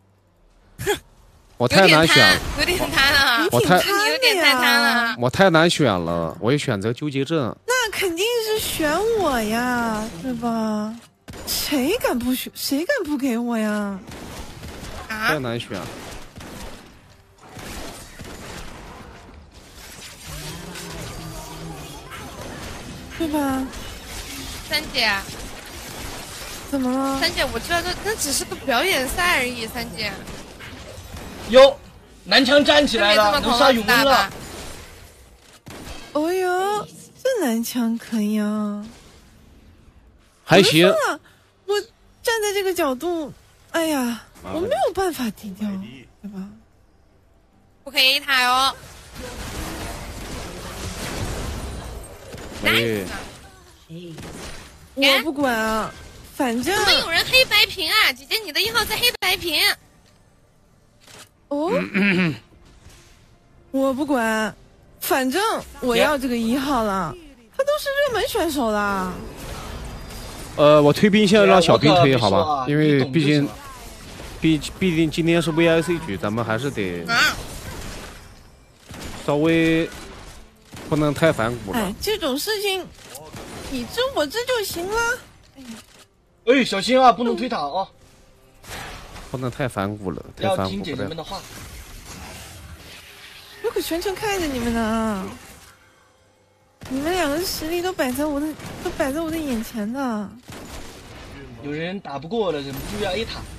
我太难选了， 有点贪了， 你有点太贪了。 我太难选了，我也选择纠结症。 那肯定是选我呀，对吧？谁敢不选？谁敢不给我呀？ 太难选。 对吧？3姐， 怎么了？ 三姐，我知道这只是个表演赛而已，三姐。 哟，南墙站起来了，能杀永恩了。 哦哟，这南墙可以啊。 还行。 我站在这个角度，哎呀，我没有办法低调，对吧？ 不可以抬哦。 哎。 我不管啊，反正怎么有人黑白屏啊？姐姐，你的1号在黑白屏。 哦，我不管，反正我要这个1号了。他都是热门选手啦。 我推兵线让小兵推好吧，因为毕竟今天是 VIC 局，咱们还是得稍微不能太反骨了。 哎，这种事情你知我知就行了。 哎，小心啊，不能推塔啊！ 不能太反骨了， 要听姐姐们的话。 我可全程看着你们呢，你们2个实力都摆在我的眼前的。 有人打不过了，忍不住要 A 塔。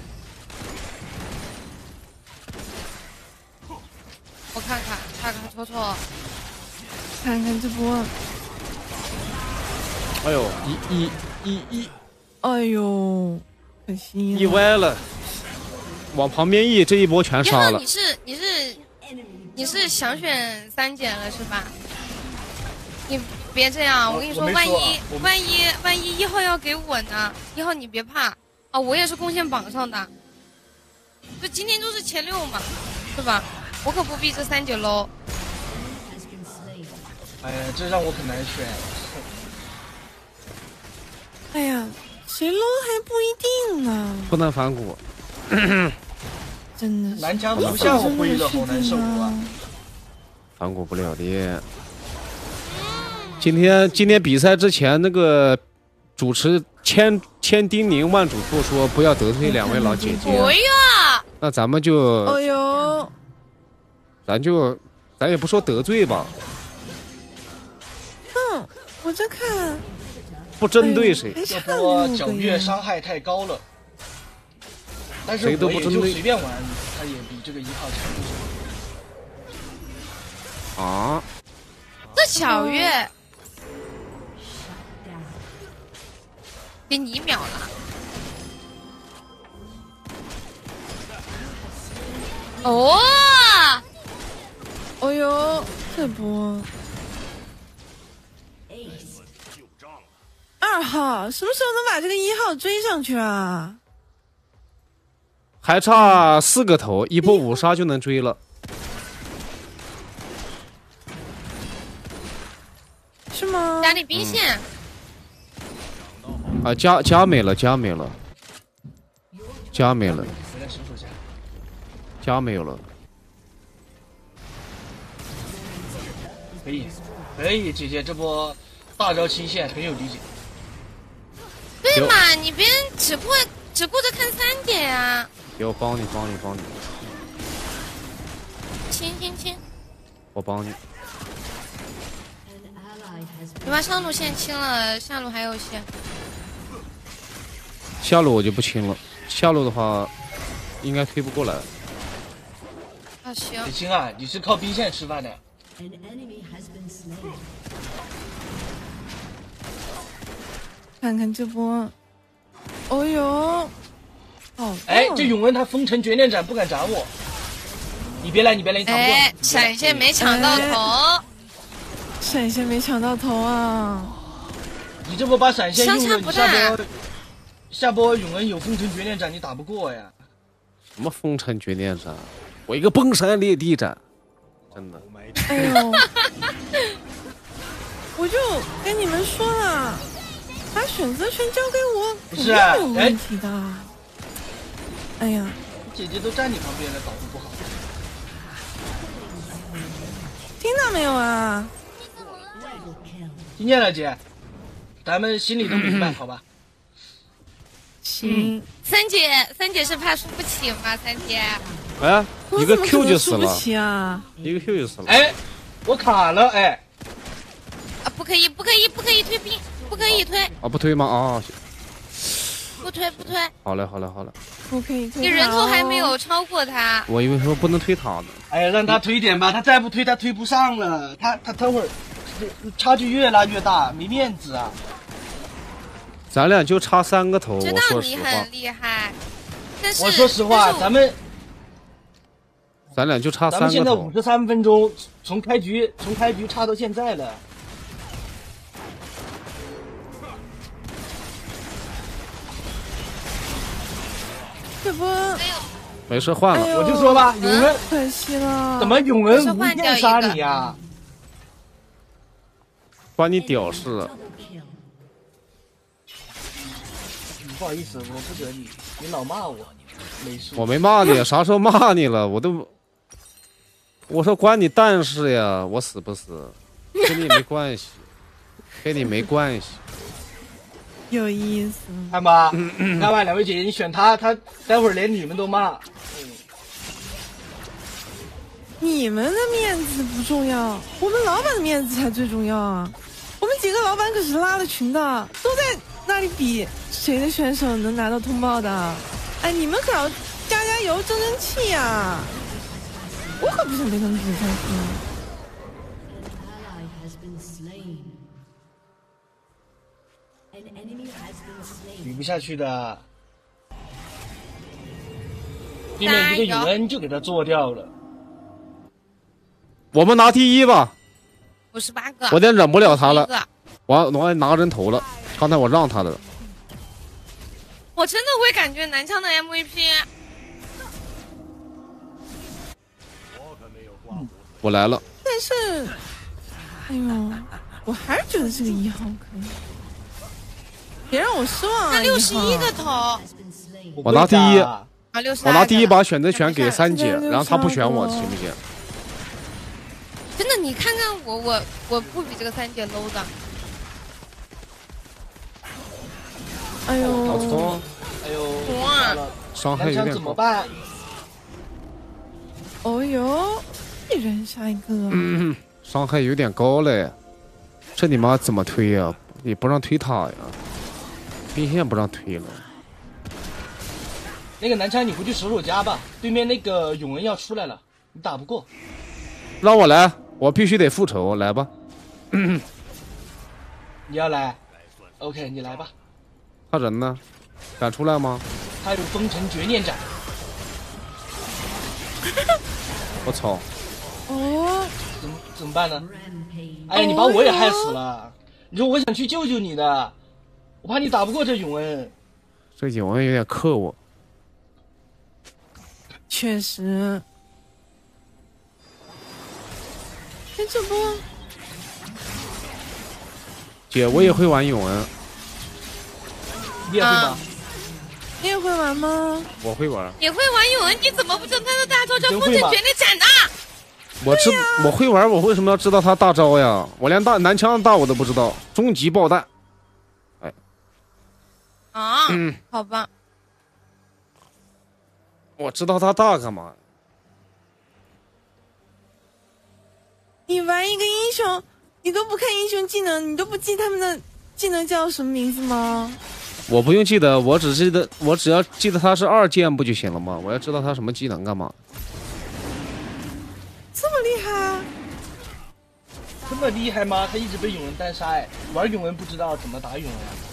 我看瞅瞅， 看看这波。 哎呦， 哎呦，可惜一歪了，往旁边这一波全杀了。 你是想选3姐了是吧？你别这样，我跟你说，万一1号要给我呢？1号你别怕啊，我也是贡献榜上的，就今天就是前6嘛，对吧？我可不逼这3姐喽。 哎呀，这让我很难选。 哎呀，谁 low 还不一定呢。 不能反骨。 真的是。 南墙不像我挥的，好难受啊。 反骨不了的。今天比赛之前，那个主持千叮咛万嘱咐说不要得罪2位老姐姐。 不要。 那咱们就。 哎呦。 咱也不说得罪吧。 我这看。 不针对谁。 这波皎月伤害太高了。但是我也就随便玩，他也比这个1号强。 啊。 这皎月。给你1秒了。哦。 哦呦，这波。2号什么时候能把这个1号追上去啊？ 还差4个头，一波5杀就能追了。 是吗？ 家里兵线。 啊，加没了，加没了。加没了。加没有了。 可以，姐姐这波大招清线很有理解。 对嘛，你别只顾着看3姐呀。 给我帮你。 亲。 我帮你。 你把上路线清了，下路还有线。 下路我就不清了，下路的话应该推不过来。 啊行。 李青啊，你是靠兵线吃饭的。 看看这波，哦呦，好！ 哎，这永恩他风尘绝恋斩不敢斩我，你别来，你挡不过。 哎，闪现没抢到头， 闪现没抢到头啊！ 你这波把闪现用了，你下波永恩有风尘绝恋斩，你打不过呀。 什么风尘绝恋斩？我一个崩山裂地斩，真的。 哎呦，我就跟你们说了。把选择权交给我， 不是有问题的。哎呀， 姐姐都站你旁边了，搞得不好。 听到没有啊？ 听见了，姐，咱们心里都明白，好吧？ 行。 三姐是怕输不起吗？三姐。 哎，一个 Q 就死了。 一个 Q 就死了。 哎，我卡了，哎。 啊，不可以推兵。不可以推啊！不推吗？啊！ 不不推。 好了。 我可以推。 你人头还没有超过他。 我以为说不能推塔呢。 哎呀，让他推点吧，他再不推他推不上了，他等会儿差距越拉越大，没面子啊。 咱俩就差3个头， 知道你很厉害，但是我说实话，咱俩就差3个头。 咱们现在53分钟，从开局差到现在了。 这不没事换了， 我就说吧，永恩可惜了。 怎么永恩无限杀你呀？ 关你屌事！ 不好意思，我不惹你，你老骂我，没事。 我没骂你，啥时候骂你了？我说关你蛋事呀！我死不死，跟你没关系，跟你没关系。 有意思， 看吧，看吧，两位姐姐，你选他待会儿连你们都骂。 你们的面子不重要，我们老板的面子才最重要啊！我们几个老板可是拉了群的，都在那里比谁的选手能拿到通报的。哎，你们可要加油，争气呀！我可不想被他们比下去。 比不下去的，对面一个永恩就给他做掉了。 我们拿第1吧 ，58个， 我有点忍不了他了，我拿人头了，刚才我让他的。 我真的会感觉南枪的 MVP。 我来了， 但是，哎呦，我还是觉得这个1号可以。别让我失望啊！ 那61个头， 我拿第1，我拿第1把选择权给3姐，然后他不选我，行不行？ 真的，你看看我不比这个3姐 low 的。 哎呦， 哎呦， 哇， 伤害有点怎么办？ 哦呦，一人杀一个， 伤害有点高嘞，这你妈怎么推呀？你不让推塔呀？兵线不让推了。 那个南枪，你回去守家吧。对面那个永恩要出来了，你打不过。 让我来，我必须得复仇，来吧。 你要来 ？OK， 你来吧。 他人呢？敢出来吗？ 他有风尘绝念斩。 我操！ 哦， 怎么办呢？哎呀，你把我也害死了。你说我想去救救你的。我怕你打不过这永恩， 这永恩有点克我。 确实，哎，这不， 姐，我也会玩永恩。 你也会吗？ 你也会玩吗？ 我会玩。 你会玩永恩，你怎么不知道他的大招叫风尘绝地斩呢？ 我会玩，我为什么要知道他大招呀？我连南枪大我都不知道，终极爆弹。 啊，好吧， 我知道他大干嘛？ 你玩一个英雄，你都不看英雄技能，你都不记他们的技能叫什么名字吗？ 我不用记得，我只要记得他是2键不就行了吗？我要知道他什么技能干嘛？ 这么厉害？ 这么厉害吗？他一直被永恩单杀，哎，玩永恩不知道怎么打永恩。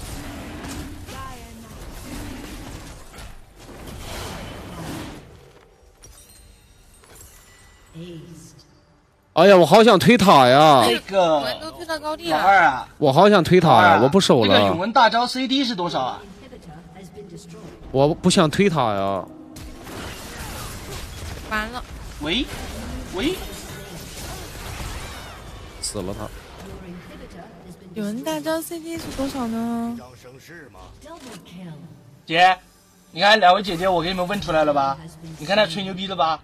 哎呀，我好想推塔呀！ 那个， 我们都推到高地了。老二啊， 我好想推塔呀！我不守了。 这个永恩大招 CD 是多少啊？ 我不想推塔呀。 完了。 喂， 死了他。 永恩大招 CD 是多少呢？ 姐，你看两位姐姐，我给你们问出来了吧？你看他吹牛逼了吧？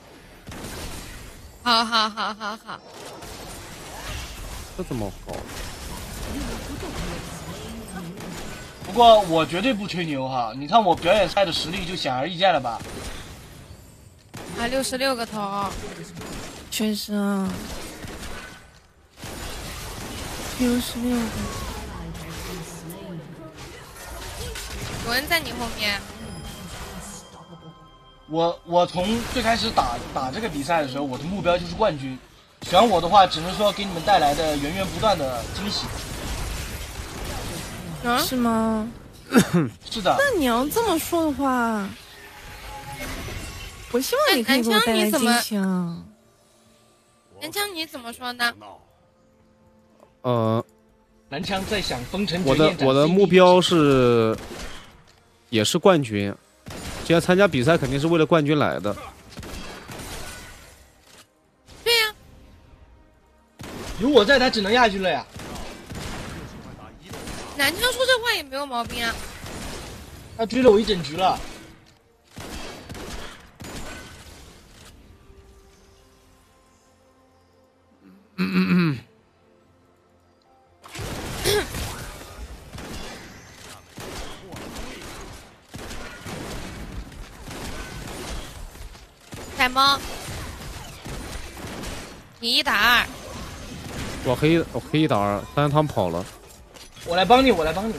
好， 这怎么好？ 不过我绝对不吹牛哈，你看我表演赛的实力就显而易见了吧？ 啊，66个头， 确实啊，66个。 有人在你后面。 我从最开始打这个比赛的时候，我的目标就是冠军。选我的话，只能说给你们带来的源源不断的惊喜。 啊？是吗？ 是的。 那你要这么说的话，我希望你可以给我带来惊喜啊。 南枪你怎么说呢？ 南枪在想封城。 我的目标是，也是冠军。既然参加比赛，肯定是为了冠军来的。 对呀。 有我在，他只能亚军了呀。 南枪说这话也没有毛病啊。 他追了我一整局了。 海猫，你1打2。 我黑1打2，但是他们跑了。 我来帮你。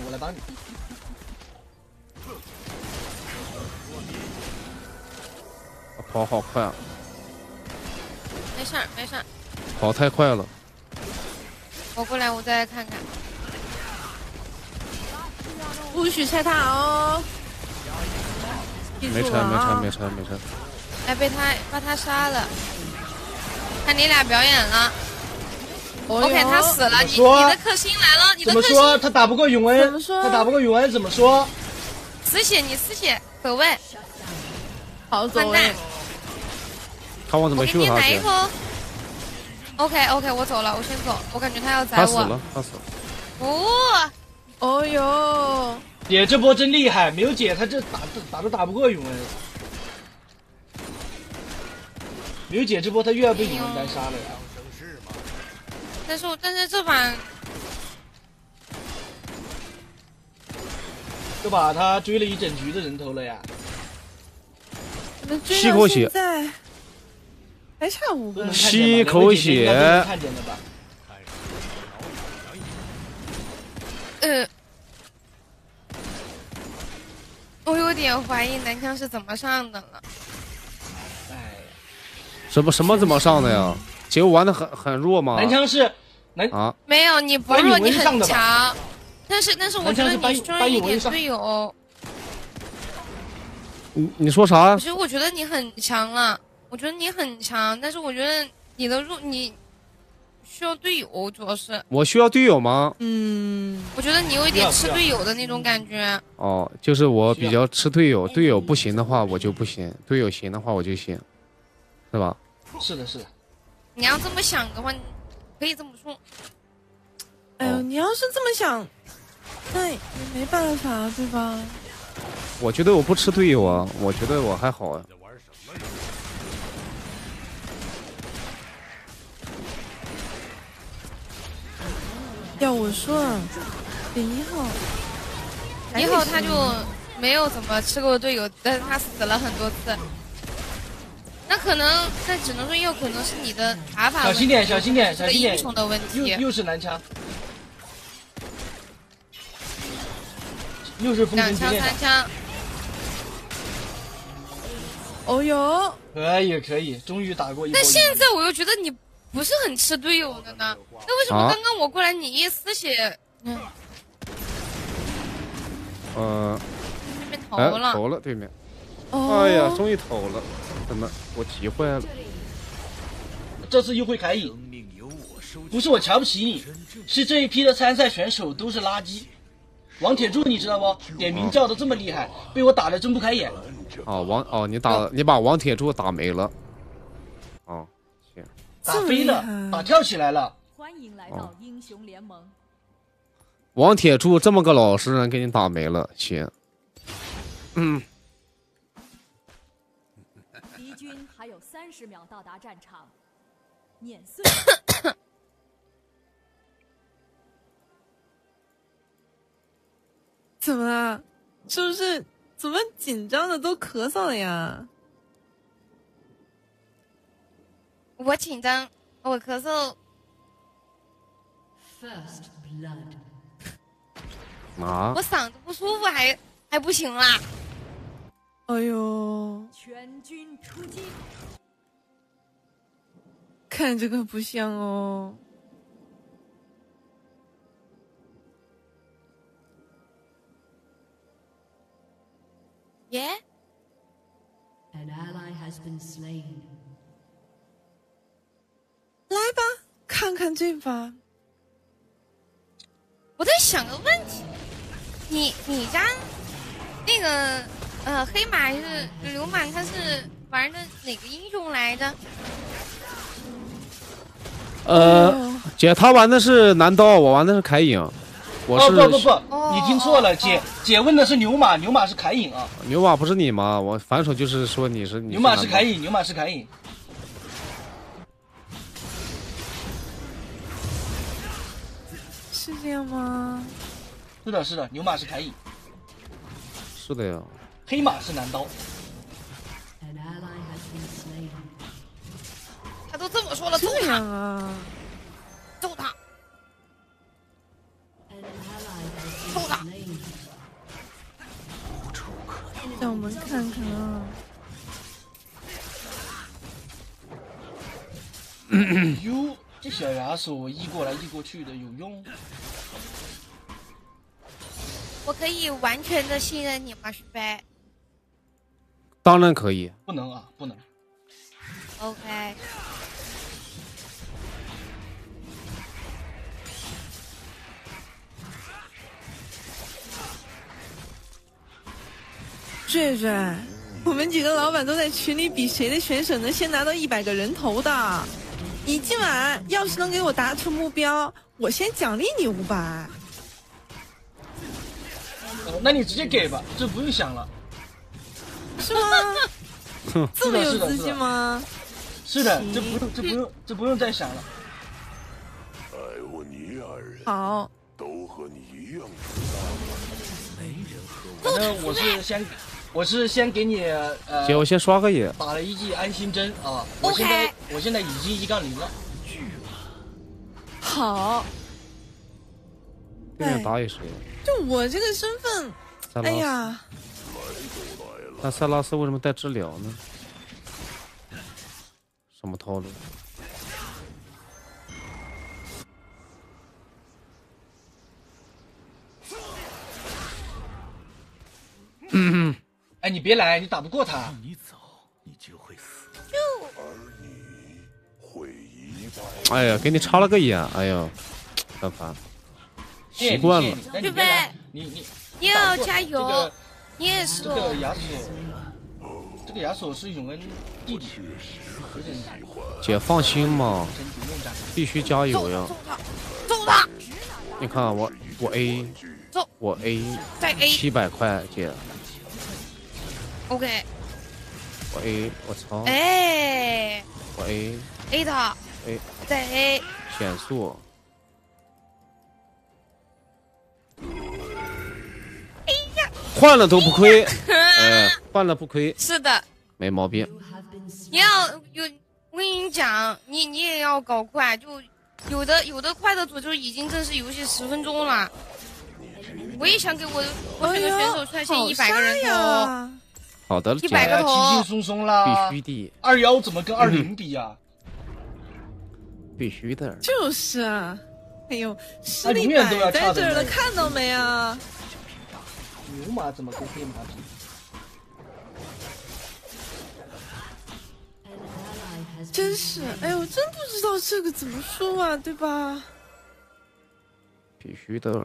跑好快啊！ 没事。 跑太快了。 我过来，我再来看看。 不许拆塔哦！ 没拆。 哎，把他杀了。看你俩表演了。OK， 他死了。你的克星来了， 怎么说？他打不过永恩。 怎么说？ 他打不过永恩怎么说？ 死血，你死血，走位。 好走位。 看我怎么救他去。 OK， 我走了，我先走。我感觉他要宰我。 他死了。 哦哟， 姐这波真厉害，没有姐他这打都打不过永恩。没有姐这波他又要被永恩单杀了呀。 但是这把都把他追了一整局的人头了呀。 吸口血。 还差5个。 吸口血。 看见了吧？ 我有点怀疑南枪是怎么上的了。 什么怎么上的呀？结果玩的很弱吗？ 南枪是没有，你不弱，你很强。但是我觉得你需一点队友。 你说啥？ 其实我觉得你很强了，但是我觉得你需要队友，主要是。 我需要队友吗？ 我觉得你有一点吃队友的那种感觉。 哦，就是我比较吃队友，队友不行的话我就不行，队友行的话我就行，是吧？ 是的。 你要这么想的话，你可以这么说。 哎呦，你要是这么想，那也没办法，对吧？ 我觉得我不吃队友啊，我觉得我还好啊。 要我说啊，这1号他就没有怎么吃过队友，但是他死了很多次。那只能说，有可能是你的打法。 小心点， 英雄的问题。 又是南枪，又是风神 2枪3枪。 哦哟， 可以，终于打过一波。 但现在我又觉得你不是很吃队友的呢。那为什么刚刚我过来你一丝血？对面投了。 投了对面。哎呀，终于投了。怎么我急坏了？ 这次又会凯隐，不是我瞧不起你，是这一批的参赛选手都是垃圾。王铁柱你知道不？点名叫的这么厉害，被我打得睁不开眼。 你把王铁柱打没了。行。 打飞了，打跳起来了。 欢迎来到英雄联盟。 王铁柱这么个老实人给你打没了，行。 敌军还有30秒到达战场，碾碎。 怎么了？是不是？怎么紧张的都咳嗽了呀？ 我紧张，我咳嗽。 First blood。 我嗓子不舒服，还还不行啦？ 哎呦， 全军出击！ 看这个不像哦。 耶！ An ally has been slain. 来吧，看看这把。 我在想个问题，你家那个黑马还是流马，他是玩的哪个英雄来着？ 姐，他玩的是男刀，我玩的是凯隐。我是不，你听错了，姐问的是牛马，牛马是凯隐啊。 牛马不是你吗？我反手就是说你是牛马是凯隐，牛马是凯隐。 是这样吗？ 是的，牛马是凯隐。 是的呀。 黑马是男刀。 他都这么说了，揍他啊！揍他！揍他！ 让我们看看啊。 哟，这小亚索移过来移过去的有用。 我可以完全的信任你吗，徐飞？ 当然可以。 不能啊，不能。 OK。 拽拽，我们几个老板都在群里比谁的选手能先拿到100个人头的。你今晚要是能给我达成目标，我先奖励你500。 那你直接给吧，这不用想了。 是吗？这么有自信吗？ 是的，这不用再想了。 爱我尼尔人好， 都和你一样没人和我。反正我是先给你姐，我先刷个野， 打了一剂安心针啊。我现在已经1-0了。 好。 对面打野谁？ 就我这个身份，哎呀。 那塞拉斯为什么带治疗呢？什么套路？ 哎，你别来，你打不过他。 你走，你就会死。 而你会哎呀，给你插了个眼，哎呀，很烦。习惯了。 对不对？你要加油，你也是。 这个亚索是永恩弟弟。 姐放心嘛，必须加油呀！ 揍他！ 你看我 A， 我 A， 再 A 700块，姐。 OK。 我 A， 我操！ 哎， 我 A 他 A 再 A 减速。 哎呀， 换了都不亏，换了不亏。 是的， 没毛病。 你要有，我跟你讲，你也要搞快，就有的快的组就已经正式游戏10分钟了。我也想给我选个选手出现100个人头。 好的 ，100个头， 轻轻松松啦， 必须的。 21怎么跟20比呀？ 必须的。 就是啊，哎呦，实力摆在这儿了，看到没啊？ 牛马怎么跟黑马比？ 真是，哎呦，真不知道这个怎么说啊，对吧？ 必须的。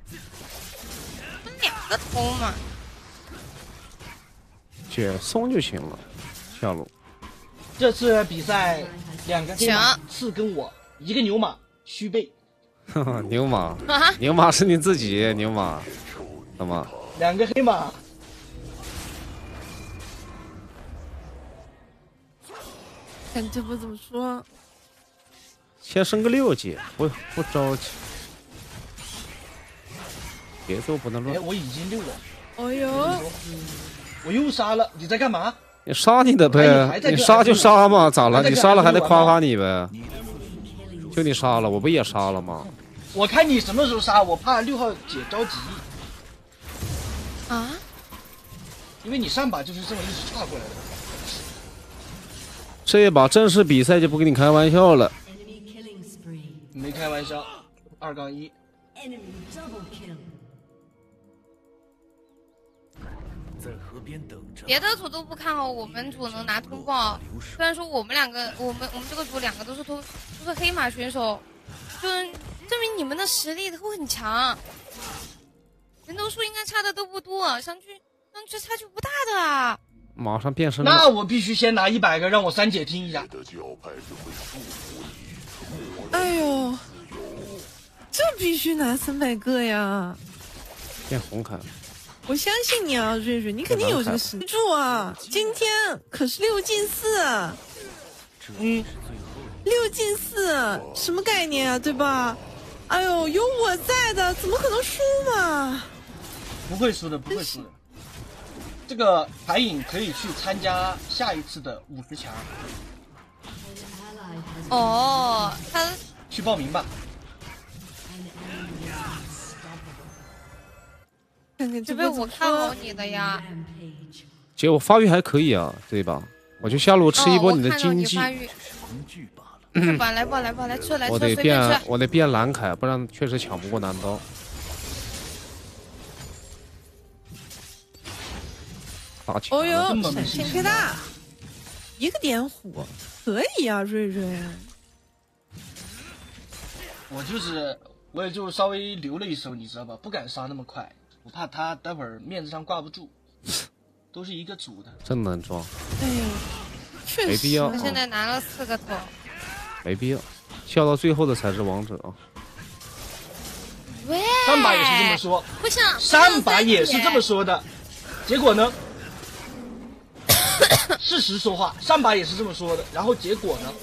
2个头嘛。 姐送就行了，下路。 这次比赛2个黑马刺跟我，1个牛马虚背。 牛马，牛马是你自己，牛马，怎么 ？2个黑马。 看这波怎么说？ 先升个6级，不着急，节奏不能乱。 哎，我已经6了。 哦呦， 我又杀了，你在干嘛？ 你杀你的呗，你杀就杀嘛，咋了？你杀了还得夸夸你呗。就你杀了，我不也杀了吗？ 我看你什么时候杀，我怕6号姐着急。 啊？ 因为你上把就是这么一直岔过来的。 这一把正式比赛就不跟你开玩笑了。 没开玩笑，2-1。 在河边等着。 别的组都不看好我们组能拿通报，虽然说我们这个组2个都是黑马选手，就证明你们的实力都很强，人头数应该差的都不多，上去差距不大的啊。 马上变身了。 那我必须先拿100个，让我3姐听一下。 哎呦，这必须拿300个呀！ 变红卡。 我相信你啊，瑞瑞，你肯定有这个实力。记住啊，今天可是6进4。6进4，什么概念啊？对吧？哎呦，有我在的，怎么可能输嘛？ 不会输的，不会输的。这个海影可以去参加下一次的50强。 哦，他去报名吧。 这被我看好你的呀。 姐，我发育还可以啊，对吧？我就下路吃一波你的经济。 来吧，来吧，来吧，来吃来吃。 我得变蓝凯，不然确实抢不过男刀。打起来了。 哦呦，闪现开大，1个点火，可以啊，瑞瑞。 我也就稍微留了一手，你知道吧？不敢杀那么快。我怕他待会儿面子上挂不住，都是一个组的， 真能装。 哎呦，确实， 没必要。 他现在拿了4个头， 没必要，笑到最后的才是王者啊！ 喂， 上把也是这么说， 不想上把也是这么说的，结果呢？事实说话，上把也是这么说的，然后结果呢？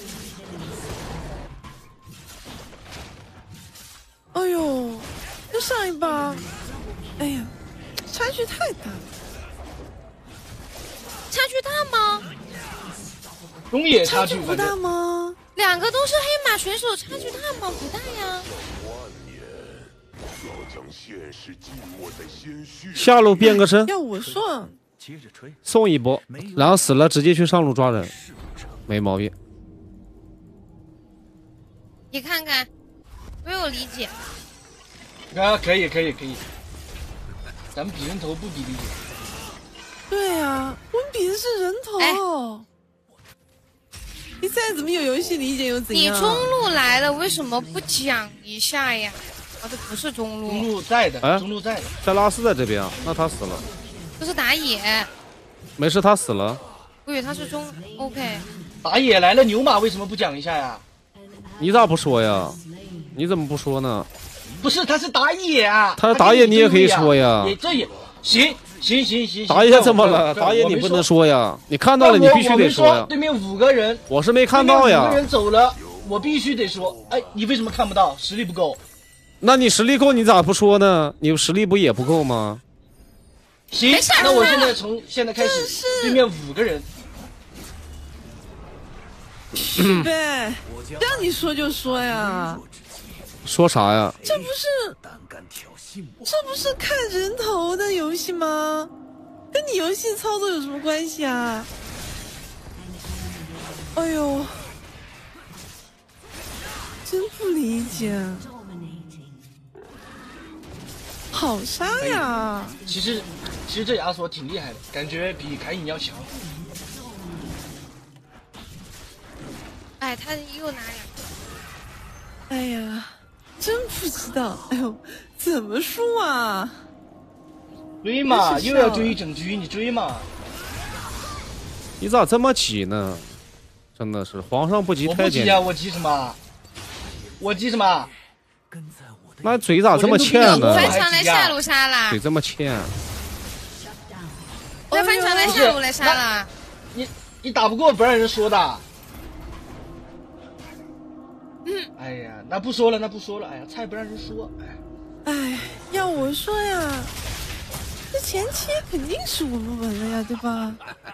哎呦，又上一把。哎呀，差距太大了！ 差距大吗？ 中野差距不大吗 ？2个都是黑马选手，差距大吗？不大呀。 下路变个身。 要我说， 送一波，然后死了直接去上路抓人，没毛病。 你看看，没有理解。 啊，可以。咱们比人头不比理解。 对啊，我们比的是人头。你再怎么有游戏理解又怎样？ 你中路来了，为什么不讲一下呀？啊，这不是中路。 中路在的，中路在的。 塞拉斯在这边，那他死了。 这是打野。 没事，他死了。 我以为他是中 OK。 打野来了，牛马为什么不讲一下呀？ 你咋不说呀？你怎么不说呢？ 不是，他是打野啊！ 他是打野，你也可以说呀。 这也行。 打野怎么了？打野你不能说呀！你看到了，你必须得说呀。 对面5个人， 我是没看到呀。 5个人走了，我必须得说。哎，你为什么看不到？实力不够。 那你实力够，你咋不说呢？你实力不也不够吗？ 行，那我从现在开始，对面5个人。 呗，让你说就说呀。 说啥呀？ 这不是看人头的游戏吗？跟你游戏操作有什么关系啊？哎呦，真不理解。好杀呀！ 其实这亚索挺厉害的，感觉比凯隐要强。 哎，他又拿2个。 哎呀。真不知道，哎呦，怎么输啊？ 追嘛，又要追一整局，你追嘛？ 你咋这么急呢？真的是皇上不急太监。 我急什么？ 那嘴咋这么欠呢？ 翻墙来下路杀了。 嘴这么欠。 那翻墙来下路来杀了。 你打不过不让人说的。哎呀，那不说了。哎呀，菜不让人说。 哎，要我说呀，这前期肯定是我们稳了呀，对吧？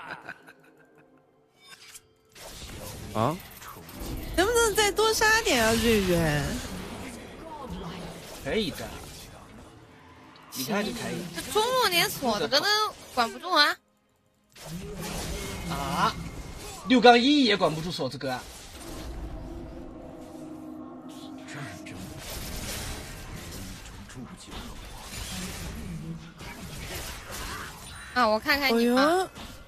啊？ 能不能再多杀点啊，瑞瑞？ 可以的。你看就可以。 这中路连锁的都管不住啊！ 啊，6-1也管不住锁子哥啊！ 啊，我看看你啊。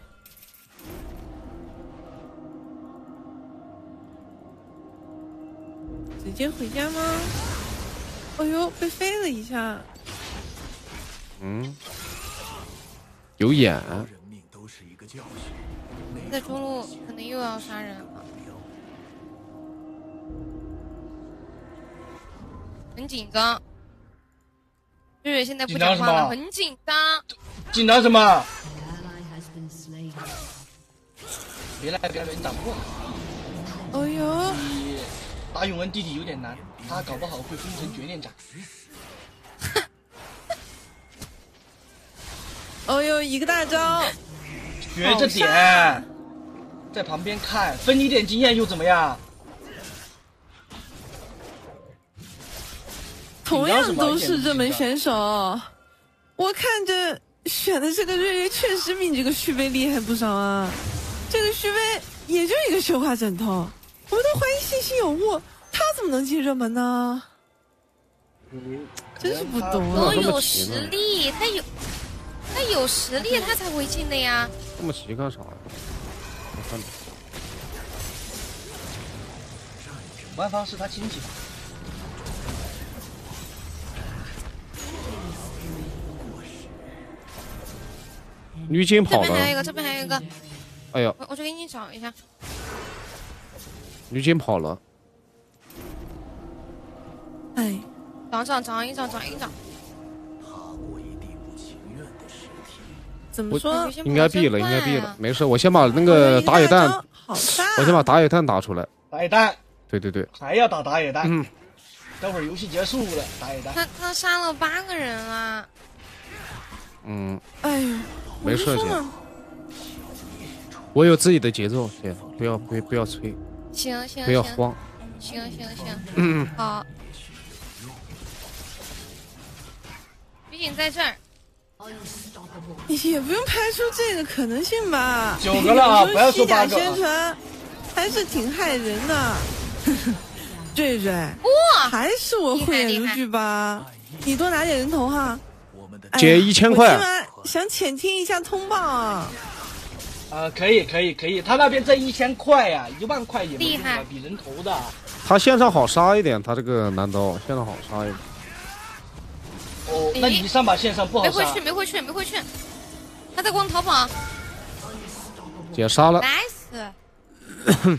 直接回家吗？哎呦，被飞了一下。 嗯，有眼。 在中路可能又要杀人了，很紧张。瑞瑞现在不讲话了，很紧张。 紧张什么？别来，你打不过。 哎呦， 你打永恩弟弟有点难，他搞不好会封成绝恋斩。 哦呦，一个大招， 学着点，在旁边看，分你点经验又怎么样？ 同样都是热门选手，我看着选的这个瑞瑞确实比你这个续杯厉害不少啊。这个续杯也就一个绣花枕头，我都怀疑信息有误，他怎么能进热门呢？真是不懂啊！ 都有实力，他有实力，他才会进的呀。 这么急干啥呀？ 万方是他亲戚吧？ 绿金跑了。 这边还有一个。 哎呀， 我去给你找一下。 绿金跑了。 哎， 找一找。 怎么说？ 应该毙了，没事，我先把那个打野弹，我先把打野弹打出来。 打野弹， 对， 还要打野弹。待会儿游戏结束了，打野弹。 他杀了8个人了。 哎呦， 没事姐，我有自己的节奏，姐，不要催。 行， 不要慌。 行。好。毕竟在这儿。 也不用排除这个可能性吧。 9个了啊，不要说8个。 宣传还是挺害人的。瑞瑞， 哇， 还是我慧眼如炬吧？你多拿点人头哈。 姐1000块。 我今晚想浅听一下通报啊。 可以，他那边挣1000块呀，1万块也厉害， 比人头的。 他线上好杀一点，他这个男刀线上好杀一点。 哦，那你上把线上不好杀。 没回去，他在光逃跑。 姐杀了。 nice。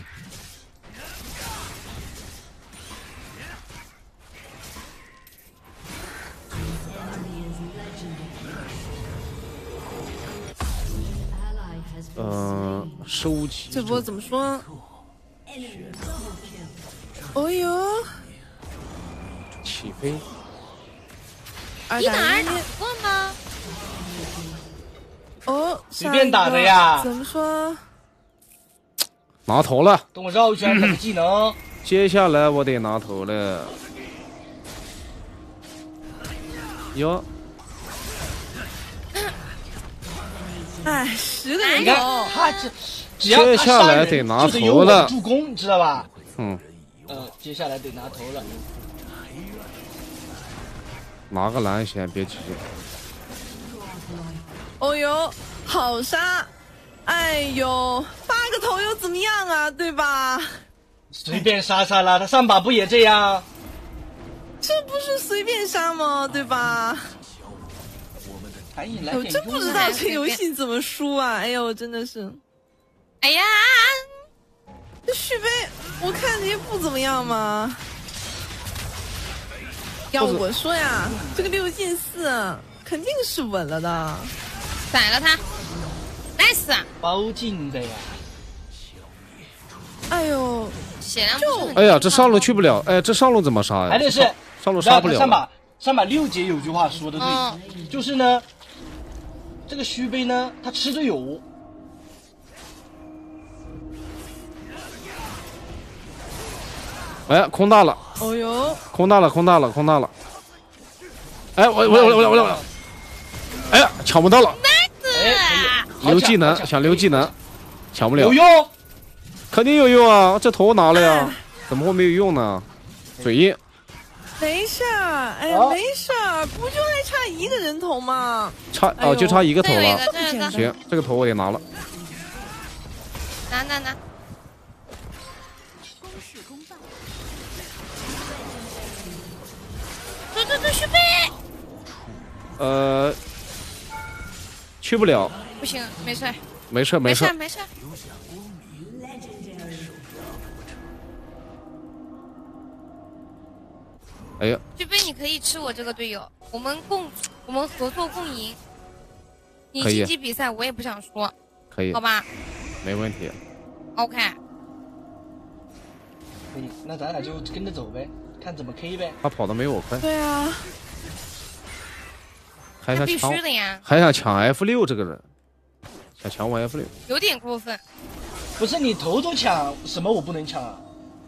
收集。 这波怎么说？哦呦， 起飞。 一打2打过吗？ 哦， 随便打的呀。 怎么说？ 拿头了。 等我绕一圈等技能。 接下来我得拿头了。哟。 哎，10个人你看他只要接下来得拿头了， 助攻，知道吧？接下来得拿头了。 拿个蓝先，别急。 哦呦，好杀！哎呦，8个头又怎么样啊？对吧？ 随便杀了，他上把不也这样？ 这不是随便杀吗？对吧？我真不知道这游戏怎么输啊！哎呦，真的是， 哎呀， 这续杯我看着也不怎么样嘛。要我说呀，这个6进4肯定是稳了的。 宰了他 ，nice， 包进的呀。 哎呦， 血量不是很。 哎呀，这上路去不了，哎，这上路怎么杀呀？ 还得是上路杀不了。 上把6节有句话说的对，就是呢。这个虚杯呢，他吃着有。 哎，空大了！ 哦呦， 空大了！哎，我，哎呀，抢不到了！ nice， 留技能，想留技能，抢不了。 有用， 肯定有用啊！这头拿了呀，怎么会没有用呢？嘴硬。 没事儿，哎呀，没事儿，不就还差一个人头吗？ 就差一个头了。 行， 这个头我也拿了。 拿。对，续费。 去不了。 不行，没事。 没事。哎呀， 续费你可以吃我这个队友，我们合作共赢。你晋级比赛我也不想说。 可以。 好吧。 没问题。 OK。 可以，那咱俩就跟着走呗，看怎么 K 呗。 他跑的没我快。 对啊。 还想必须的呀！ 还想抢 F6，这个人想抢我 F6， 有点过分。 不是你头都抢，什么我不能抢啊？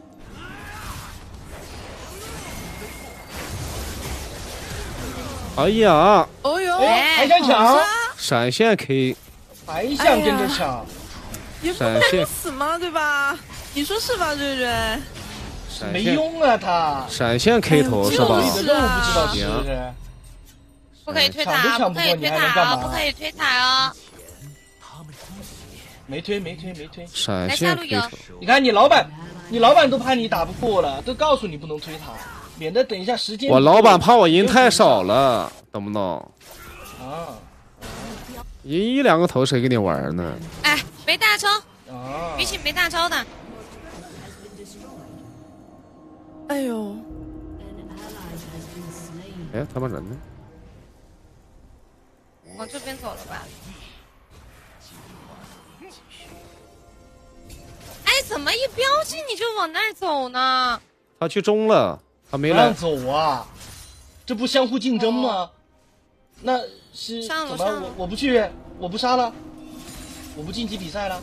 哎呀！ 哦呦， 还想抢？ 闪现 K， 还想跟着抢？ 也不会死吗？对吧？你说是吧，瑞瑞？ 没用啊，他闪现 K 头是吧？ 行。 不可以推塔，不可以推塔，不可以推塔哦！ 没推。 闪现 K 头， 你看你老板都怕你打不过了，都告诉你不能推塔，免得等一下时间。 我老板怕我赢太少了，懂不懂？ 啊， 赢1-2个头谁跟你玩呢？ 哎，没大招，比起没大招的。 哎呦！ 哎，他们人呢？ 往这边走了吧？哎，怎么一标记你就往那儿走呢？ 他去中了，他没来。 让走啊！这不相互竞争吗？那是怎么？我不去，我不杀了，我不晋级比赛了。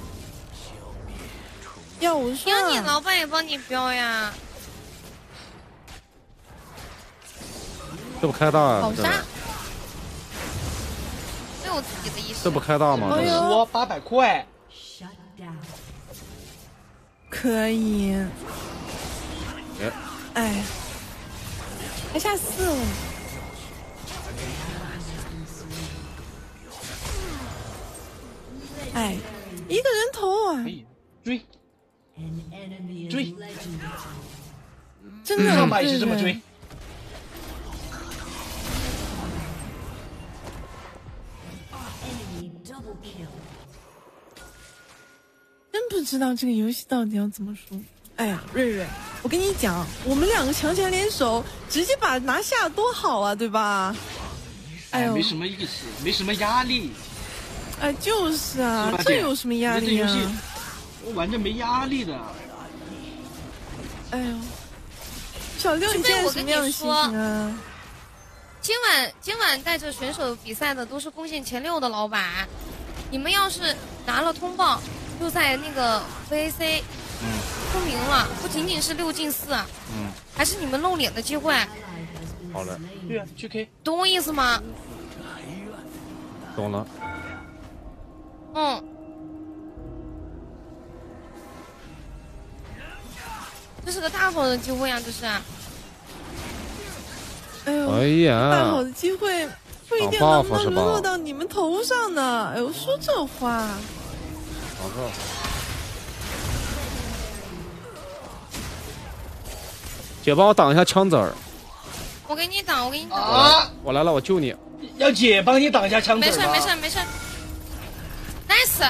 要我说， 要你老板也帮你标呀。 这不开大啊！ 好杀。有自己的意思， 这不开大吗？ 说800块， 可以。哎，还差4了。哎，一个人头啊！ 追， 真的， 上把也是这么追。 真不知道这个游戏到底要怎么输。哎呀，瑞瑞，我跟你讲，我们2个强强联手，直接把拿下多好啊，对吧？哎呦， 没什么意思，没什么压力。 哎，就是啊，这有什么压力啊？ 我玩着没压力的。 哎呦，小六，你现在什么样的心情啊？ 今晚带着选手比赛的都是贡献前6的老板，你们要是拿了通报，就在那个 VAC 出名了，不仅仅是6进4，还是你们露脸的机会。 好了， 对啊，去 K， 懂我意思吗？ 懂了。 这是个大好的机会呀，这是。 哎呀，大好的机会不一定能沦落到你们头上呢。哎呦，说这话。 姐帮我挡一下枪子儿。 我给你挡。 我来了，我救你。 要姐帮你挡一下枪子儿。 没事。nice。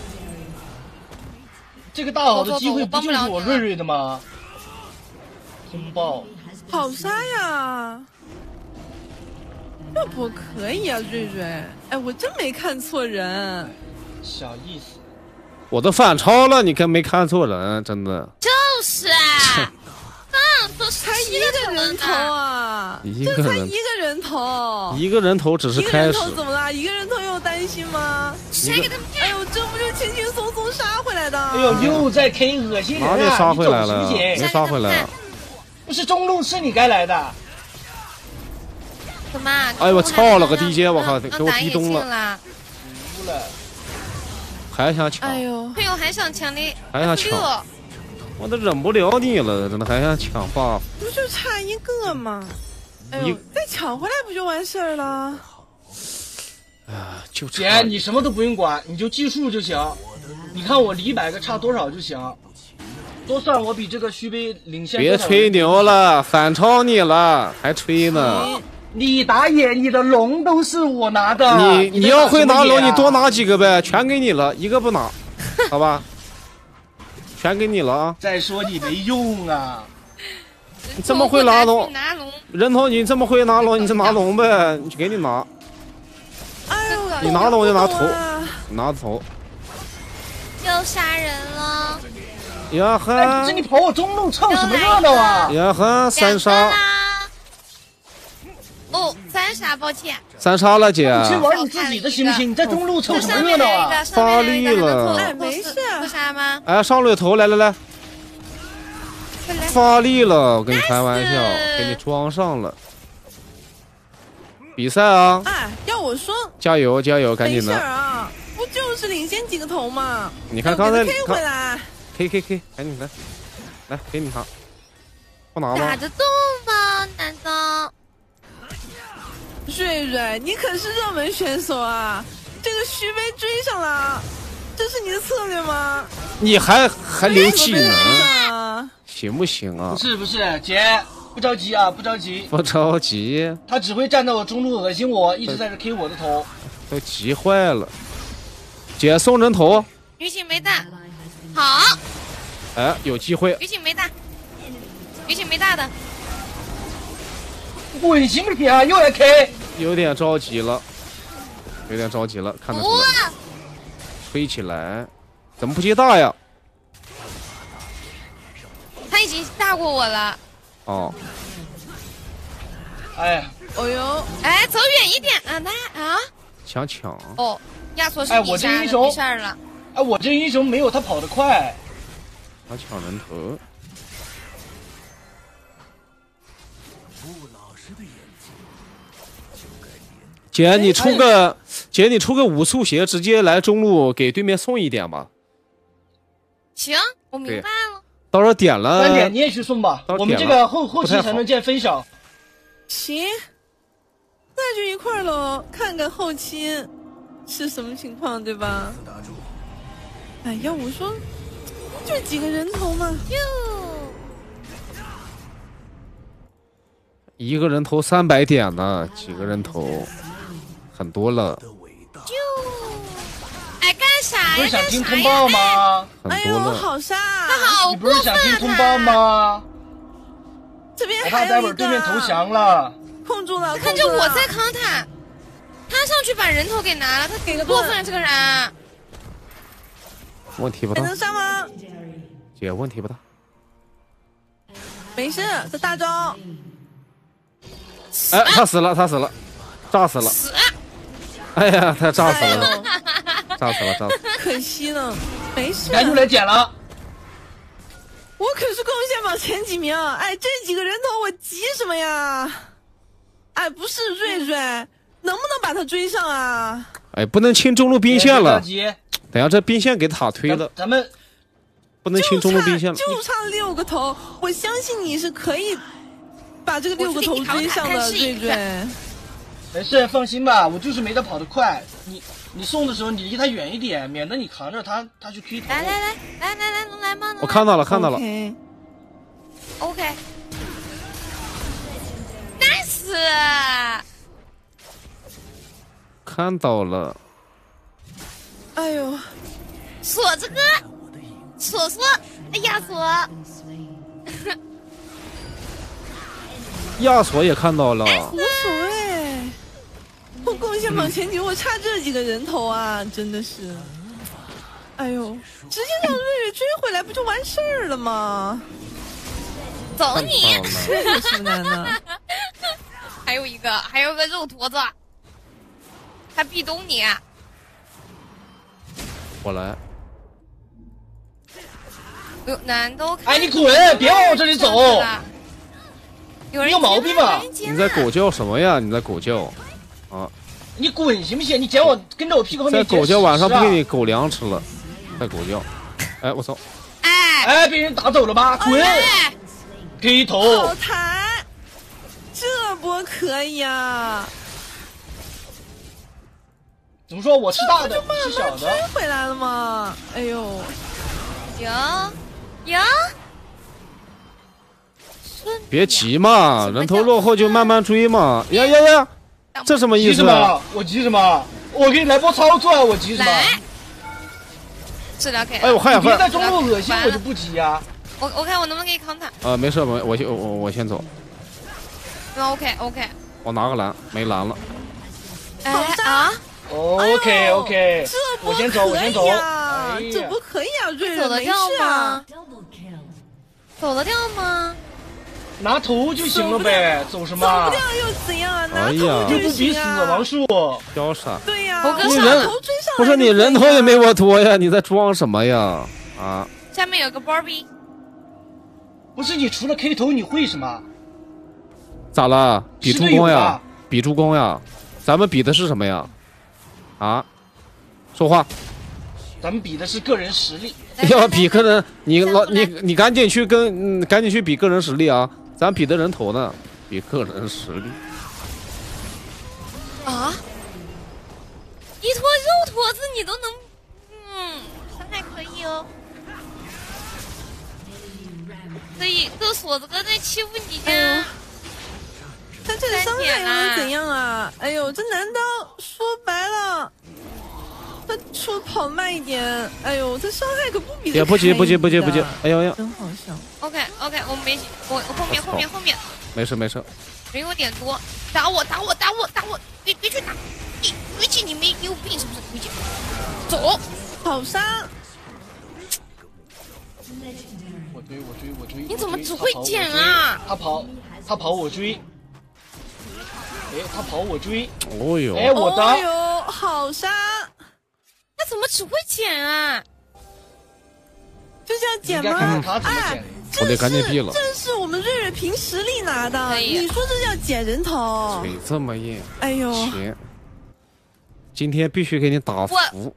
这个大好的机会不就是我瑞瑞的吗？通报。 好杀呀！这不可以啊，瑞瑞！哎，我真没看错人。 小意思。 我都反超了，你没看错人，真的。 就是啊， 才1个人头啊！这才1个人头。 1个人头只是开始。1个人头怎么了1个人头又担心吗？ 谁给他们？ 哎呦，这不就轻轻松松杀回来的？ 哎呦，又在 K 恶心人啊！ 哪里杀回来了？没杀回来。 不是中路是你该来的。 什么？ 哎我操了个 DJ， 我靠，给我逼咚了。 输了。 还想抢？ 哎呦， 朋友还想抢的， 还想抢？我都忍不了你了，真的还想抢buff？ 不就差一个吗？哎呦，再抢回来不就完事儿了？ 啊，就姐，你什么都不用管，你就计数就行。你看我离100个差多少就行，多算我比这个虚杯领先。 别吹牛了，反超你了，还吹呢？ 你打野，你的龙都是我拿的。 你要会拿龙，你多拿几个呗，全给你了，一个不拿，好吧？全给你了啊！ 再说你没用啊！ 你这么会拿龙，人头你这么会拿龙，你就拿龙呗，你给你拿。 哎呦， 你拿龙就拿头，拿头。 又杀人了！ 呀呵！ 哎，这你跑我中路凑什么热闹啊？ 呀呵，3杀。 哦，3杀，抱歉。 3杀了，姐。 你去玩你自己的行不行？你在中路凑什么热闹啊？ 发力了。 哎，没事。 不杀吗？ 哎，上路有头，来来来。发力了，我跟你开玩笑，给你装上了。比赛啊！ 哎，要我说， 加油加油，赶紧的！ 没事啊，不就是领先几个头吗？ 你看刚才 K 回来 ，K，赶紧来，来给你拿，不拿吗？ 打得动吗？难道？ 瑞瑞，你可是热门选手啊！这个虚杯追上了，这是你的策略吗？ 你还留技能，行不行啊？ 不是，姐。不着急啊，不着急， 不着急。 他只会站在我中路恶心我，一直在这 K 我的头， 都急坏了。姐送人头， 鱼醒没大，好。 哎，有机会。 鱼醒没大，鱼醒没大的。 滚行不行啊？又来 K， 有点着急了，有点着急了，看得出来。吹起来，怎么不接大呀？ 他已经大过我了。 哦， 哎呀， 哦呦， 哎，走远一点啊，他啊， 想抢哦，亚索是我这英雄没事了， 哎，我这英雄没有他跑得快， 他抢人头，姐你出个武速鞋，直接来中路给对面送一点吧。 行，我明白了。 到时候点了 3点你也去送吧，我们这个后期才能见分晓。 行，那就一块喽，看看后期是什么情况，对吧？哎，要我说，就几个人头嘛， 一个人头300点呢，几个人头，很多了。 哎，干啥呀？ 不是想听通报吗？ 哎呦，好杀！ 他好过分啊！ 你不是想听通报吗？ 这边还有一个，待会儿对面投降了， 控住了。 看着我在扛他，他上去把人头给拿了，他给个过分这个人。 问题不大。 还能杀吗？ 姐，问题不大。 没事，这大招。 哎，他死了，炸死了。哎呀，他炸死了，炸死了。 可惜了，没事。 咱就来捡了。 我可是贡献榜前几名，哎，这几个人头我急什么呀？哎，不是瑞瑞，能不能把他追上啊？ 哎，不能清中路兵线了。等下这兵线给塔推了， 咱们不能清中路兵线了。 就差6个头，我相信你是可以把这个6个头追上的，瑞瑞。 没事，放心吧，我就是没他跑得快。你送的时候你离他远一点，免得你扛着他去 Q 头。 来，能来吗？ 我看到了。 OK。nice。 看到了。 哎呦， 锁这个，锁，哎呀锁。 亚索也看到了， 无所谓。我贡献榜前几，我差这几个人头啊，真的是。哎呦，直接让瑞瑞追回来，不就完事儿了吗？ 走你！ 有什么难的？ 还有一个肉坨子，他壁咚你。 我来。 难都哎，你滚，别往我这里走！ 有人有毛病吧？ 你在狗叫什么呀？你在狗叫啊？ 你滚行不行？你捡我跟着我屁股后面。 在狗叫晚上不给你狗粮吃了，在狗叫。哎，我操！ 哎，被人打走了吧？滚！给头。 好弹，这波可以啊！ 怎么说？我是大的，是小的。 追回来了吗？哎呦， 有。 别急嘛，人头落后就慢慢追嘛。呀，这什么意思啊？我急什么？我给你来波操作啊！我急什么？ 治疗 K。 哎，我害怕。 别在中路恶心我就不急呀。 我看我能不能给你扛他。 没事，我先走。 那 OK。 我拿个蓝，没蓝了。 OK，我先走。 这不可以啊，瑞走得掉吗？走得掉吗？ 拿头就行了呗，走什么？ 走不掉又怎样啊？拿头又不比死亡数。 潇洒。 对呀， 你人不是你人头也没我多呀，你在装什么呀？啊！ 下面有个包逼。 不是你除了 K 头你会什么？ 咋了？比助攻呀？比助攻呀？咱们比的是什么呀？啊？说话。 咱们比的是个人实力。 要比个人，你赶紧去赶紧去比个人实力啊！咱比的人头呢，比个人实力。 啊！一坨肉坨子你都能，伤害可以哦。可以，这锁子哥在欺负你家。 他这个伤害又能怎样啊？哎呦，这难道说白了？他说跑慢一点，哎呦，这伤害可不比。 也不急，哎呦呀， 真好笑。 OK，我没，我后面。 没事。 人有点多，打我！别去打！回去你有病是不是？回去，走， 好伤。 我追。 你怎么只会捡啊？ 他跑我追。哎，他跑我追。 哦呦， 哎，我的。 哦呦，好伤。 他怎么只会捡啊？ 就这样捡吗？ 哎， 我得赶紧毙了。 这是我们瑞凭实力拿的，你说这叫捡人头？ 嘴这么硬， 哎呦！ 行，今天必须给你打服。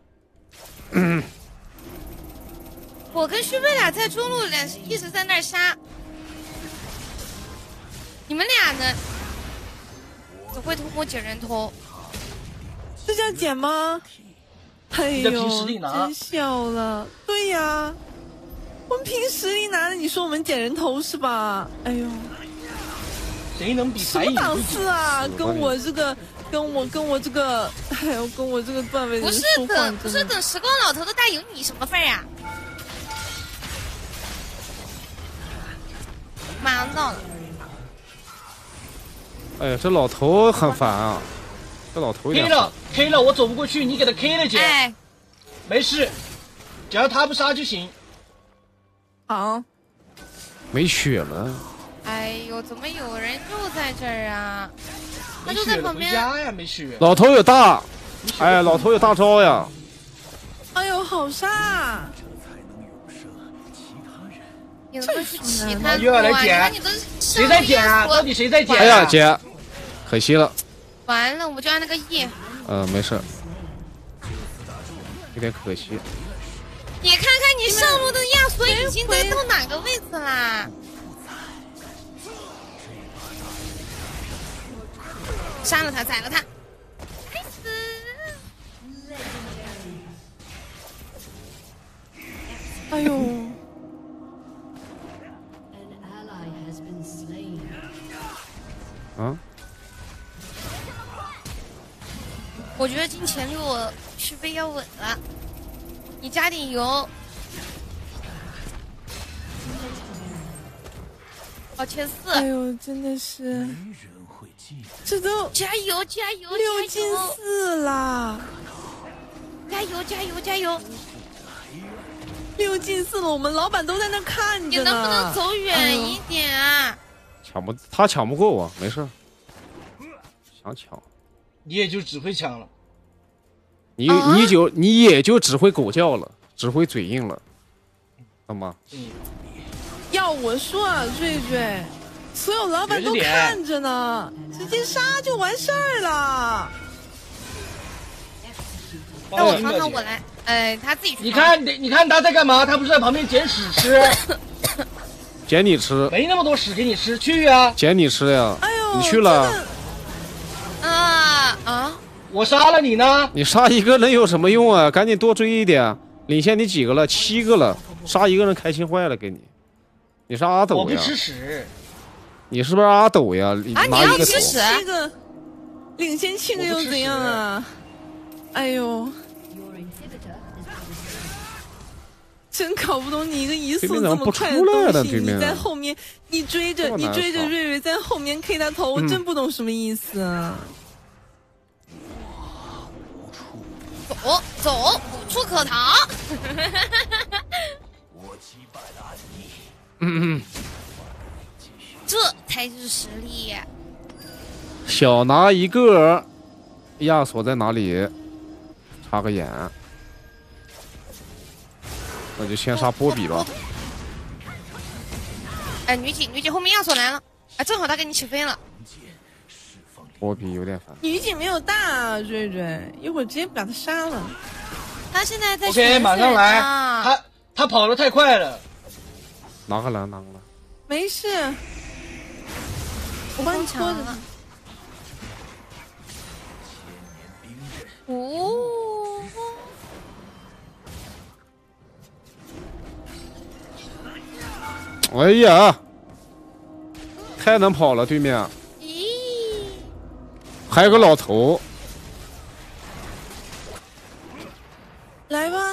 我跟旭飞俩在中路一直在那儿杀，你们俩呢？只会偷摸捡人头， 这叫捡吗？哎呦，真笑了。对呀，我们凭实力拿的，你说我们捡人头是吧？哎呦， 谁能比什么档次啊？跟我这个，哎呦，跟我这个段位的人说话不是等时光老头的大有你什么份儿呀？马上到了。 哎呀，这老头很烦啊。这老头也 K 了，我走不过去，你给他 K 了姐。 哎， 没事，只要他不杀就行。 好， 没血了。 哎呦，怎么有人就在这儿啊？他就在旁边。 回家呀，没血。 老头有大，哎，老头有大招呀。 哎呦，好杀！ 你怎么去其他又要来捡？谁在捡啊？到底谁在捡？ 哎呀，姐，可惜了。 完了，我就按那个 E。 没事，有点可惜。 你看看你上路的亚索已经在到哪个位置啦？杀了他，宰了他，开始。 哎呦！ 啊？ 我觉得进前6续费要稳了，你加点油。哦，前4。 哎呦，真的是，这都加油 6进4啦！ 加油 ！6进4了，我们老板都在那看着呢。 你能不能走远一点啊？ 他抢不过我，没事。想抢， 你也就只会抢了。 你也就只会狗叫了，只会嘴硬了，懂吗？ 要我说啊，瑞，所有老板都看着呢，直接杀就完事儿了。 让我尝尝我来。他自己去。 你看他在干嘛？他不是在旁边捡屎吃？ 捡你吃？ 没那么多屎给你吃，去啊！ 捡你吃呀！ 哎呦， 你去了？ 我杀了你呢！ 你杀一个人有什么用啊？赶紧多追一点，领先你几个了？7个了，杀一个人开心坏了，给你。你是阿斗呀？ 我不吃屎。 你是不是阿斗呀？ 你要吃屎 ？7个，领先7个又怎样啊？哎呦，真搞不懂你一个移速这么快的东西，你在后面，你追着瑞瑞在后面 K 他头，我真不懂什么意思啊！ 走，无处可逃。这才是实力。 小拿一个，亚索在哪里？插个眼。那就先杀波比吧。 哎，女警后面亚索来了，哎，正好他给你起飞了。 波比有点烦。 女警没有大啊，瑞瑞，一会儿直接把他杀了。 他现在在 OK， 马上来。他跑得太快了。 拿个来。 没事，我帮你拖着他。 哎呀，太能跑了，对面。 咦， 还有个老头。 来吧。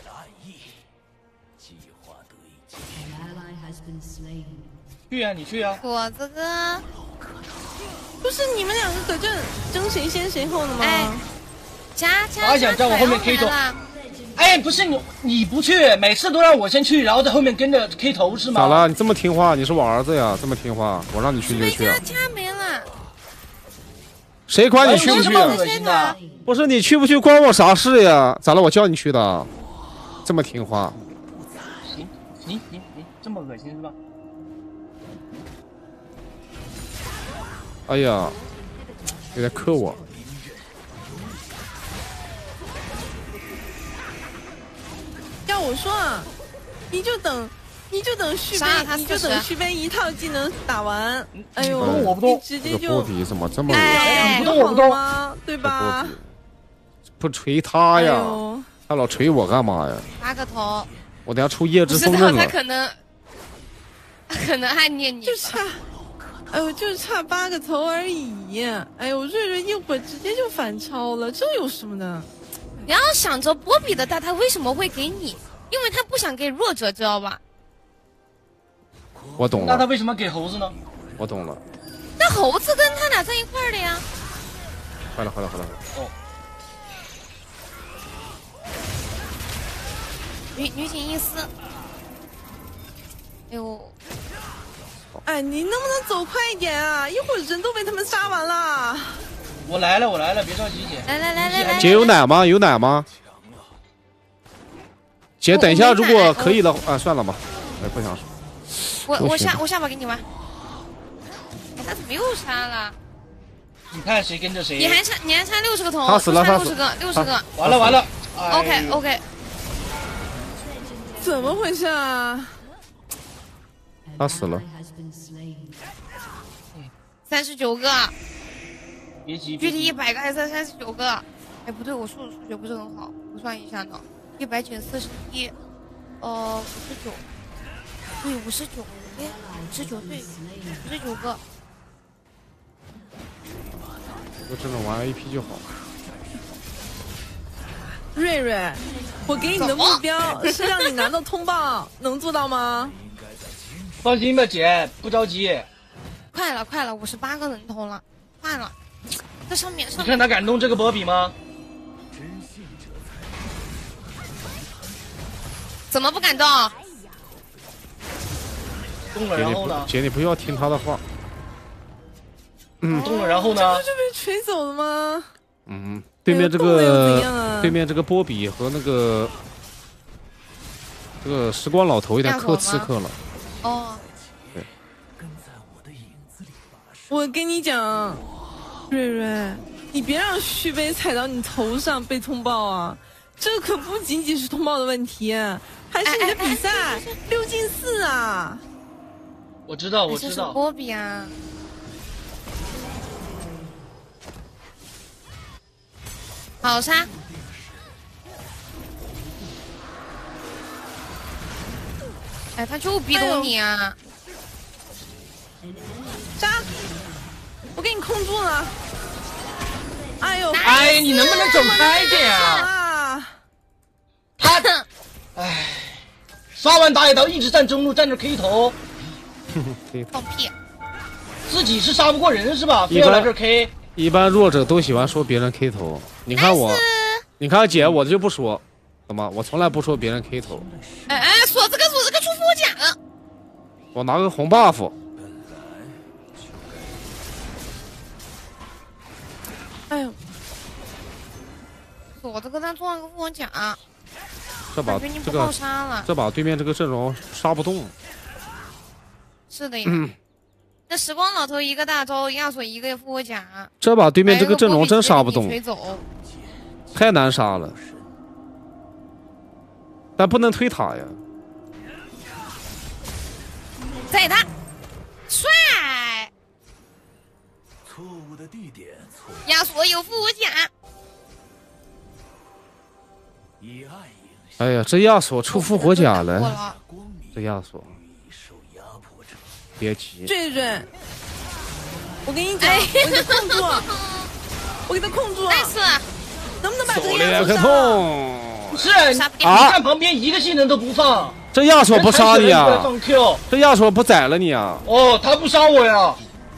去啊，你去啊！ 我这个不是你们两个搁这争谁先谁后的吗？ 哎，加他想在我后面 K 头。哎，不是你不去，每次都让我先去，然后在后面跟着 K 头是吗？ 咋了？你这么听话？你是我儿子呀，这么听话，我让你去你就去啊。 加没了。 谁管你去不去？不是你去不去关我啥事呀？咋了？我叫你去的，这么听话。 行，这么恶心是吧？ 哎呀，有点克我。 要我说啊，你就等续杯，你就等续杯一套技能打完。哎呦， 我不动， 你直接就波比怎么这么你不动吗？对吧？ 不锤他呀，他老锤我干嘛呀？ 拔个头。 我等下出夜之锋刃了。 他可能暗恋你。 就差，哎呦，就差8个头而已。哎呦，瑞瑞一会儿直接就反超了，这有什么的？ 你要想着波比的大，他为什么会给你？因为他不想给弱者，知道吧？ 我懂了。 那他为什么给猴子呢？ 我懂了。 那猴子跟他俩在一块儿的呀。 坏了。 哦。 女警一丝。哎呦。 哎，你能不能走快一点啊？一会儿人都被他们杀完了。 我来了，别着急姐。 来。 姐有奶吗？有奶吗？姐，等一下，如果可以的话，算了吧，不想说。 我下把给你玩。他怎么又杀了？ 你看谁跟着谁。 你还差60个头。 他死了 ，60个。 完了。 OK。 怎么回事啊？ 他死了。 39个。 别急。 具体100个还是39个？哎，不对，我数学不是很好，我算一下呢。100减41，59，对，59，哎，59对，59个。 我只能玩 AP 就好。 瑞瑞，我给你的目标是让你拿到通报，能做到吗？ 放心吧，姐，不着急。 快了，58个人头了，快了。在上面。 你看他敢动这个波比吗？ 怎么不敢动？ 动了，然后呢？ 姐，你不要听他的话。 动了，然后呢？ 这不就被锤走了吗？ 对面这个波比和那个这个时光老头有点克刺客了。 哦。 对。 我跟你讲，瑞瑞， 你别让续杯踩到你头上被通报啊！这可不仅仅是通报的问题，还是你的比赛6进4啊！ 我知道，我知道。 波比啊！好杀！哎，他就逼动你啊！ 杀！我给你控住了。哎呦！ 哎，你能不能走开点啊？他，哎，刷完打野刀一直站中路，站着 K 头。 放屁！ 自己是杀不过人是吧？非要来这 K。 一般弱者都喜欢说别人 K 头。你看我，你看姐，我就不说，怎么？我从来不说别人 K 头。 哎，锁这个出副甲。 我拿个红 buff。 哎呦！ 锁这个他做了个副甲。 这把这把对面这个阵容杀不动。 是的呀。那时光老头一个大招，亚索一个复活甲。 这把对面这个阵容真杀不动，太难杀了。但不能推塔呀。 宰他，帅！ 错误的地点，错。 亚索有复活甲。 哎呀，这亚索出复活甲了，这亚索。别急， 瑞瑞，我跟你讲，我给他控住，我给他控住，能不能把这个亚索杀？ 不是，你看旁边一个技能都不放， 这亚索不杀你啊？这亚索不宰了你啊？ 哦，他不杀我呀？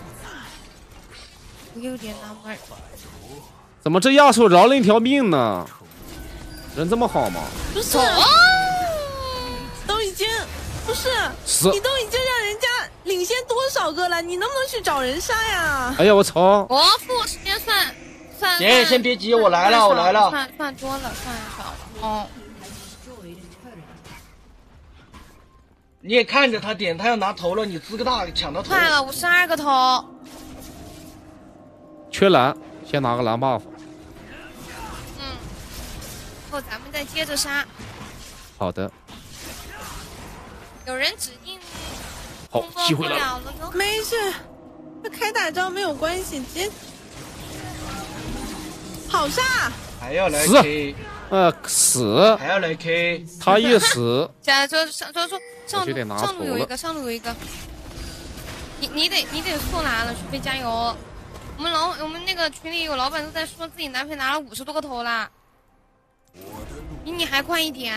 我有点纳闷， 怎么这亚索饶了一条命呢？人这么好吗？ 不是，都已经。不是，你都已经让人家领先多少个了？你能不能去找人杀呀？ 哎呀，我操！ 我付时间算。 姐，先别急，我来了。 算多了，算少了。哦。 你也看着他点，他要拿头了，你资个大抢到头。 快了，52个头。 缺蓝，先拿个蓝 buff。 后咱们再接着杀。 好的。 有人指定好机会了， 没事，这开大招没有关系，直接好杀， 还要来 K， 死， 还要来 K， 他一死， 上路有一个，你得速拿了，徐飞加油！我们那个群里有老板都在说自己男朋友拿了50多个头啦，比你还快一点。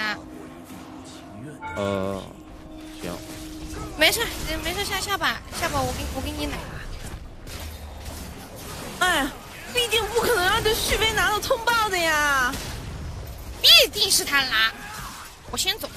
行， 没事，下把我给你奶。 哎，毕竟不可能让这续杯拿到通报的呀， 必定是他拿。我先走。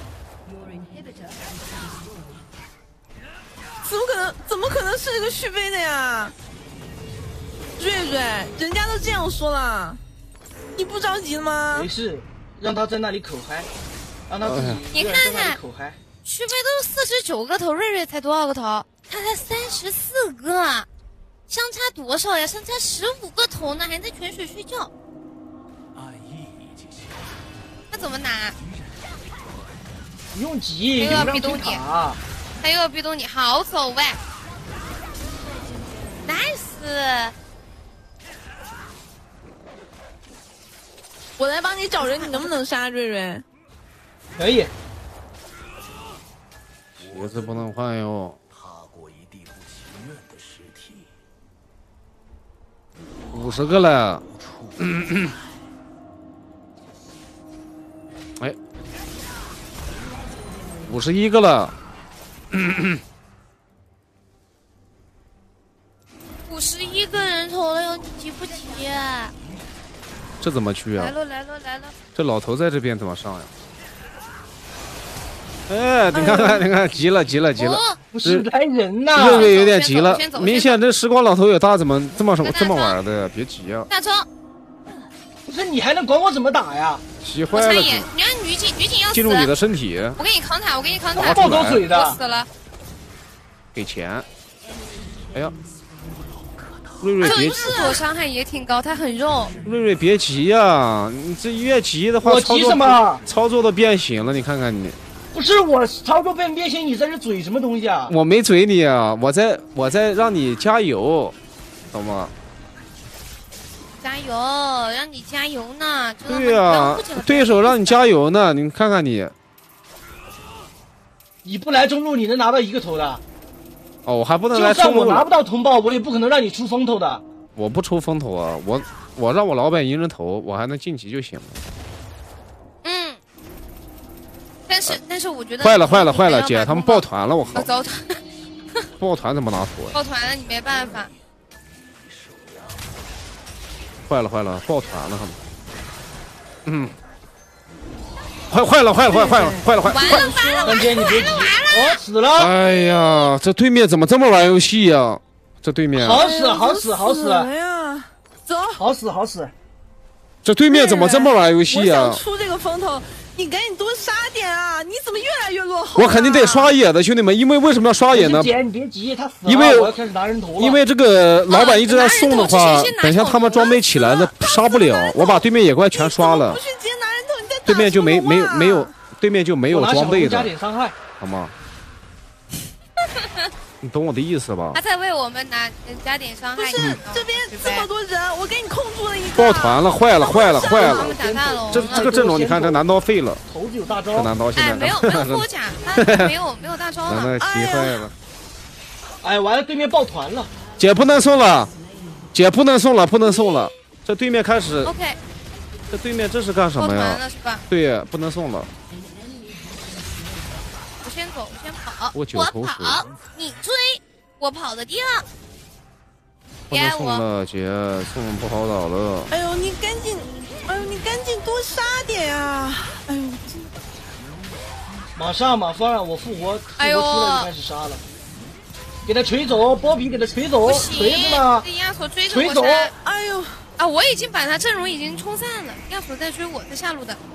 怎么可能是个续杯的呀？瑞瑞，人家都这样说了，你不着急了吗？ 没事，让他在那里口嗨，让他自己你看看口嗨。续杯都是49个头，瑞瑞才多少个头？他才34个，相差多少呀？相差15个头呢，还在泉水睡觉。那怎么拿？ 不用急， 他又要逼动你，好走喂 ，nice。 我来帮你找人，你能不能杀瑞瑞？ 可以。 鞋子不能换哟。 踏过一地不情愿的尸体。 50个了。哎，51个了。 51个人头了哟，你急不急？ 这怎么去啊？ 来了！ 这老头在这边怎么上呀？哎，你看，急了！ 不是来人呐！ 瑞瑞有点急了，明显这时光老头有大怎么这么玩的？别急啊！ 大招！ 不是你还能管我怎么打呀？ 急坏了！ 你让女警要死！ 进入你的身体！ 我给你扛塔！ 爆口水的！ 我死了！ 给钱！哎呀！ 瑞瑞别自我伤害也挺高，他很肉。 瑞瑞别急呀，你这越急的话， 我急什么？ 操作都变形了，你看看你。 不是我操作变形，你在这嘴什么东西啊？ 我没嘴你啊，我在让你加油，懂吗？ 加油，让你加油呢。 对呀，对手让你加油呢，你看看你。 你不来中路，你能拿到1个头的。 哦，我还不能来中路。 就算我拿不到通报，我也不可能让你出风头的。 我不出风头啊，我让我老板一人头，我还能晋级就行了。 嗯。但是我觉得坏了，姐，他们抱团了，我靠！ 抱团。 抱团怎么拿图？ 抱团了，你没办法。 坏了，抱团了他们。嗯。坏了！ 完了！ 三姐，你别急，我死了！ 哎呀，这对面怎么这么玩游戏呀？这对面好死呀！走， 好死！ 这对面怎么这么玩游戏呀？ 我想出这个风头，你赶紧多杀点啊！你怎么越来越落后？ 我肯定得刷野的，兄弟们，因为为什么要刷野呢？ 姐，你别急，他死了， 因为我要开始拿人头了。 因为这个老板一直在送的话，等一下他们装备起来的杀不了，我把对面野怪全刷了。对面就没有，对面就没有装备的， 加点伤害， 好吗？你懂我的意思吧？ 他在为我们加点伤害。 不是这边这么多人，我给你控住了一个。 抱团了，坏了！这个阵容，你看这男刀废了。 头子有大招。 这男刀现在没有脱甲，没有大招了。 男的急坏了。 哎，完了，对面抱团了。 姐不能送了，不能送了。这对面开始。 OK。 这对面这是干什么呀？对，不能送了。 我先走，我先跑。 我跑，你追，我跑的第二。 不能送了，姐，送不好打了。 哎呦，你赶紧多杀点呀！哎呦， 马上，我复活出来就开始杀了。给他锤走，波比给他锤走，锤子呢？ 这亚索追着我走。 哎呦！ 啊！我已经把他阵容已经冲散了，亚索在追我，在下路的。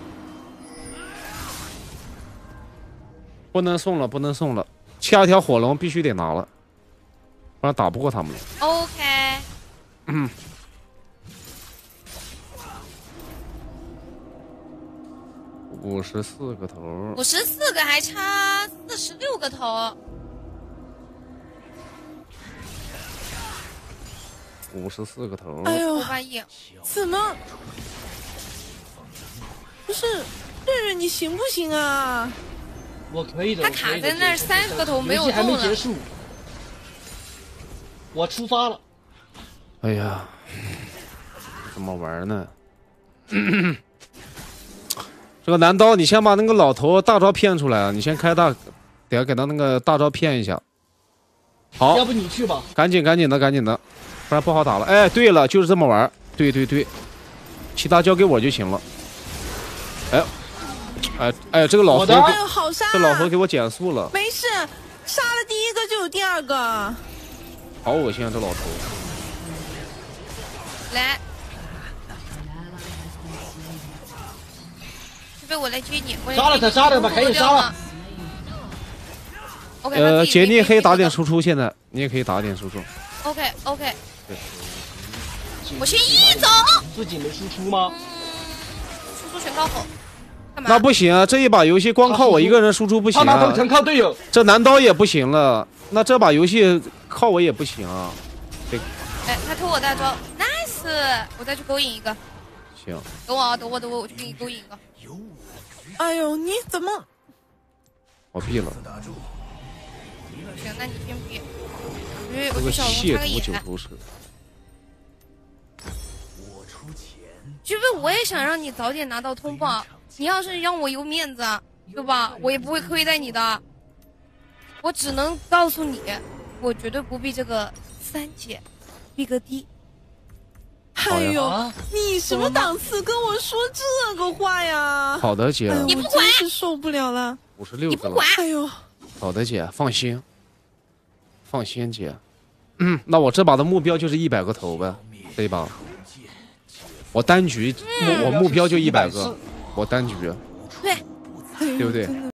不能送了，下一条火龙必须得拿了，不然打不过他们了。 OK。 54个头。 54个还差46个头。 54个头。 哎呦，怎么？不是瑞瑞，你行不行啊？ 我可以的。 他卡在那儿30个头没有动了。 还没结束，我出发了。 哎呀，怎么玩呢？这个男刀，你先把那个老头大招骗出来啊！你先开大，等下给他那个大招骗一下。好， 要不你去吧。 赶紧的。不然不好打了。哎，对了，就是这么玩。对，其他交给我就行了。哎，这个老头，这老头给我减速了。 没事，杀了第一个就有第二个。 好恶心啊，这老头。 来，除非我来接你。 杀了吧，赶紧杀了。 姐，你也可以打点输出，现在你也可以打点输出。 OK。 对。 我先一走。 自己没输出吗？ 输出全靠吼。 那不行啊！这一把游戏光靠我一个人输出不行啊！ 全靠队友。 这男刀也不行了，那这把游戏靠我也不行啊！ 哎，他偷我大招 ，nice！ 我再去勾引一个。 行。 等我，我去给你勾引一个。 哎呦，你怎么？ 我毙了。 行，那你先毙。 这个亵渎九头蛇。 因为我也想让你早点拿到通报，你要是让我有面子，对吧？我也不会亏待你的。我只能告诉你，我绝对不比这个3姐逼个低。 哎呦，你什么档次跟我说这个话呀？ 好的，姐。 你不管， 真是受不了了。 56个了。 你不管。 哎呦， 好的，姐，放心，姐。那我这把的目标就是100个头呗，这一把。我单局，我目标就100个，我单局， 对， 对不对？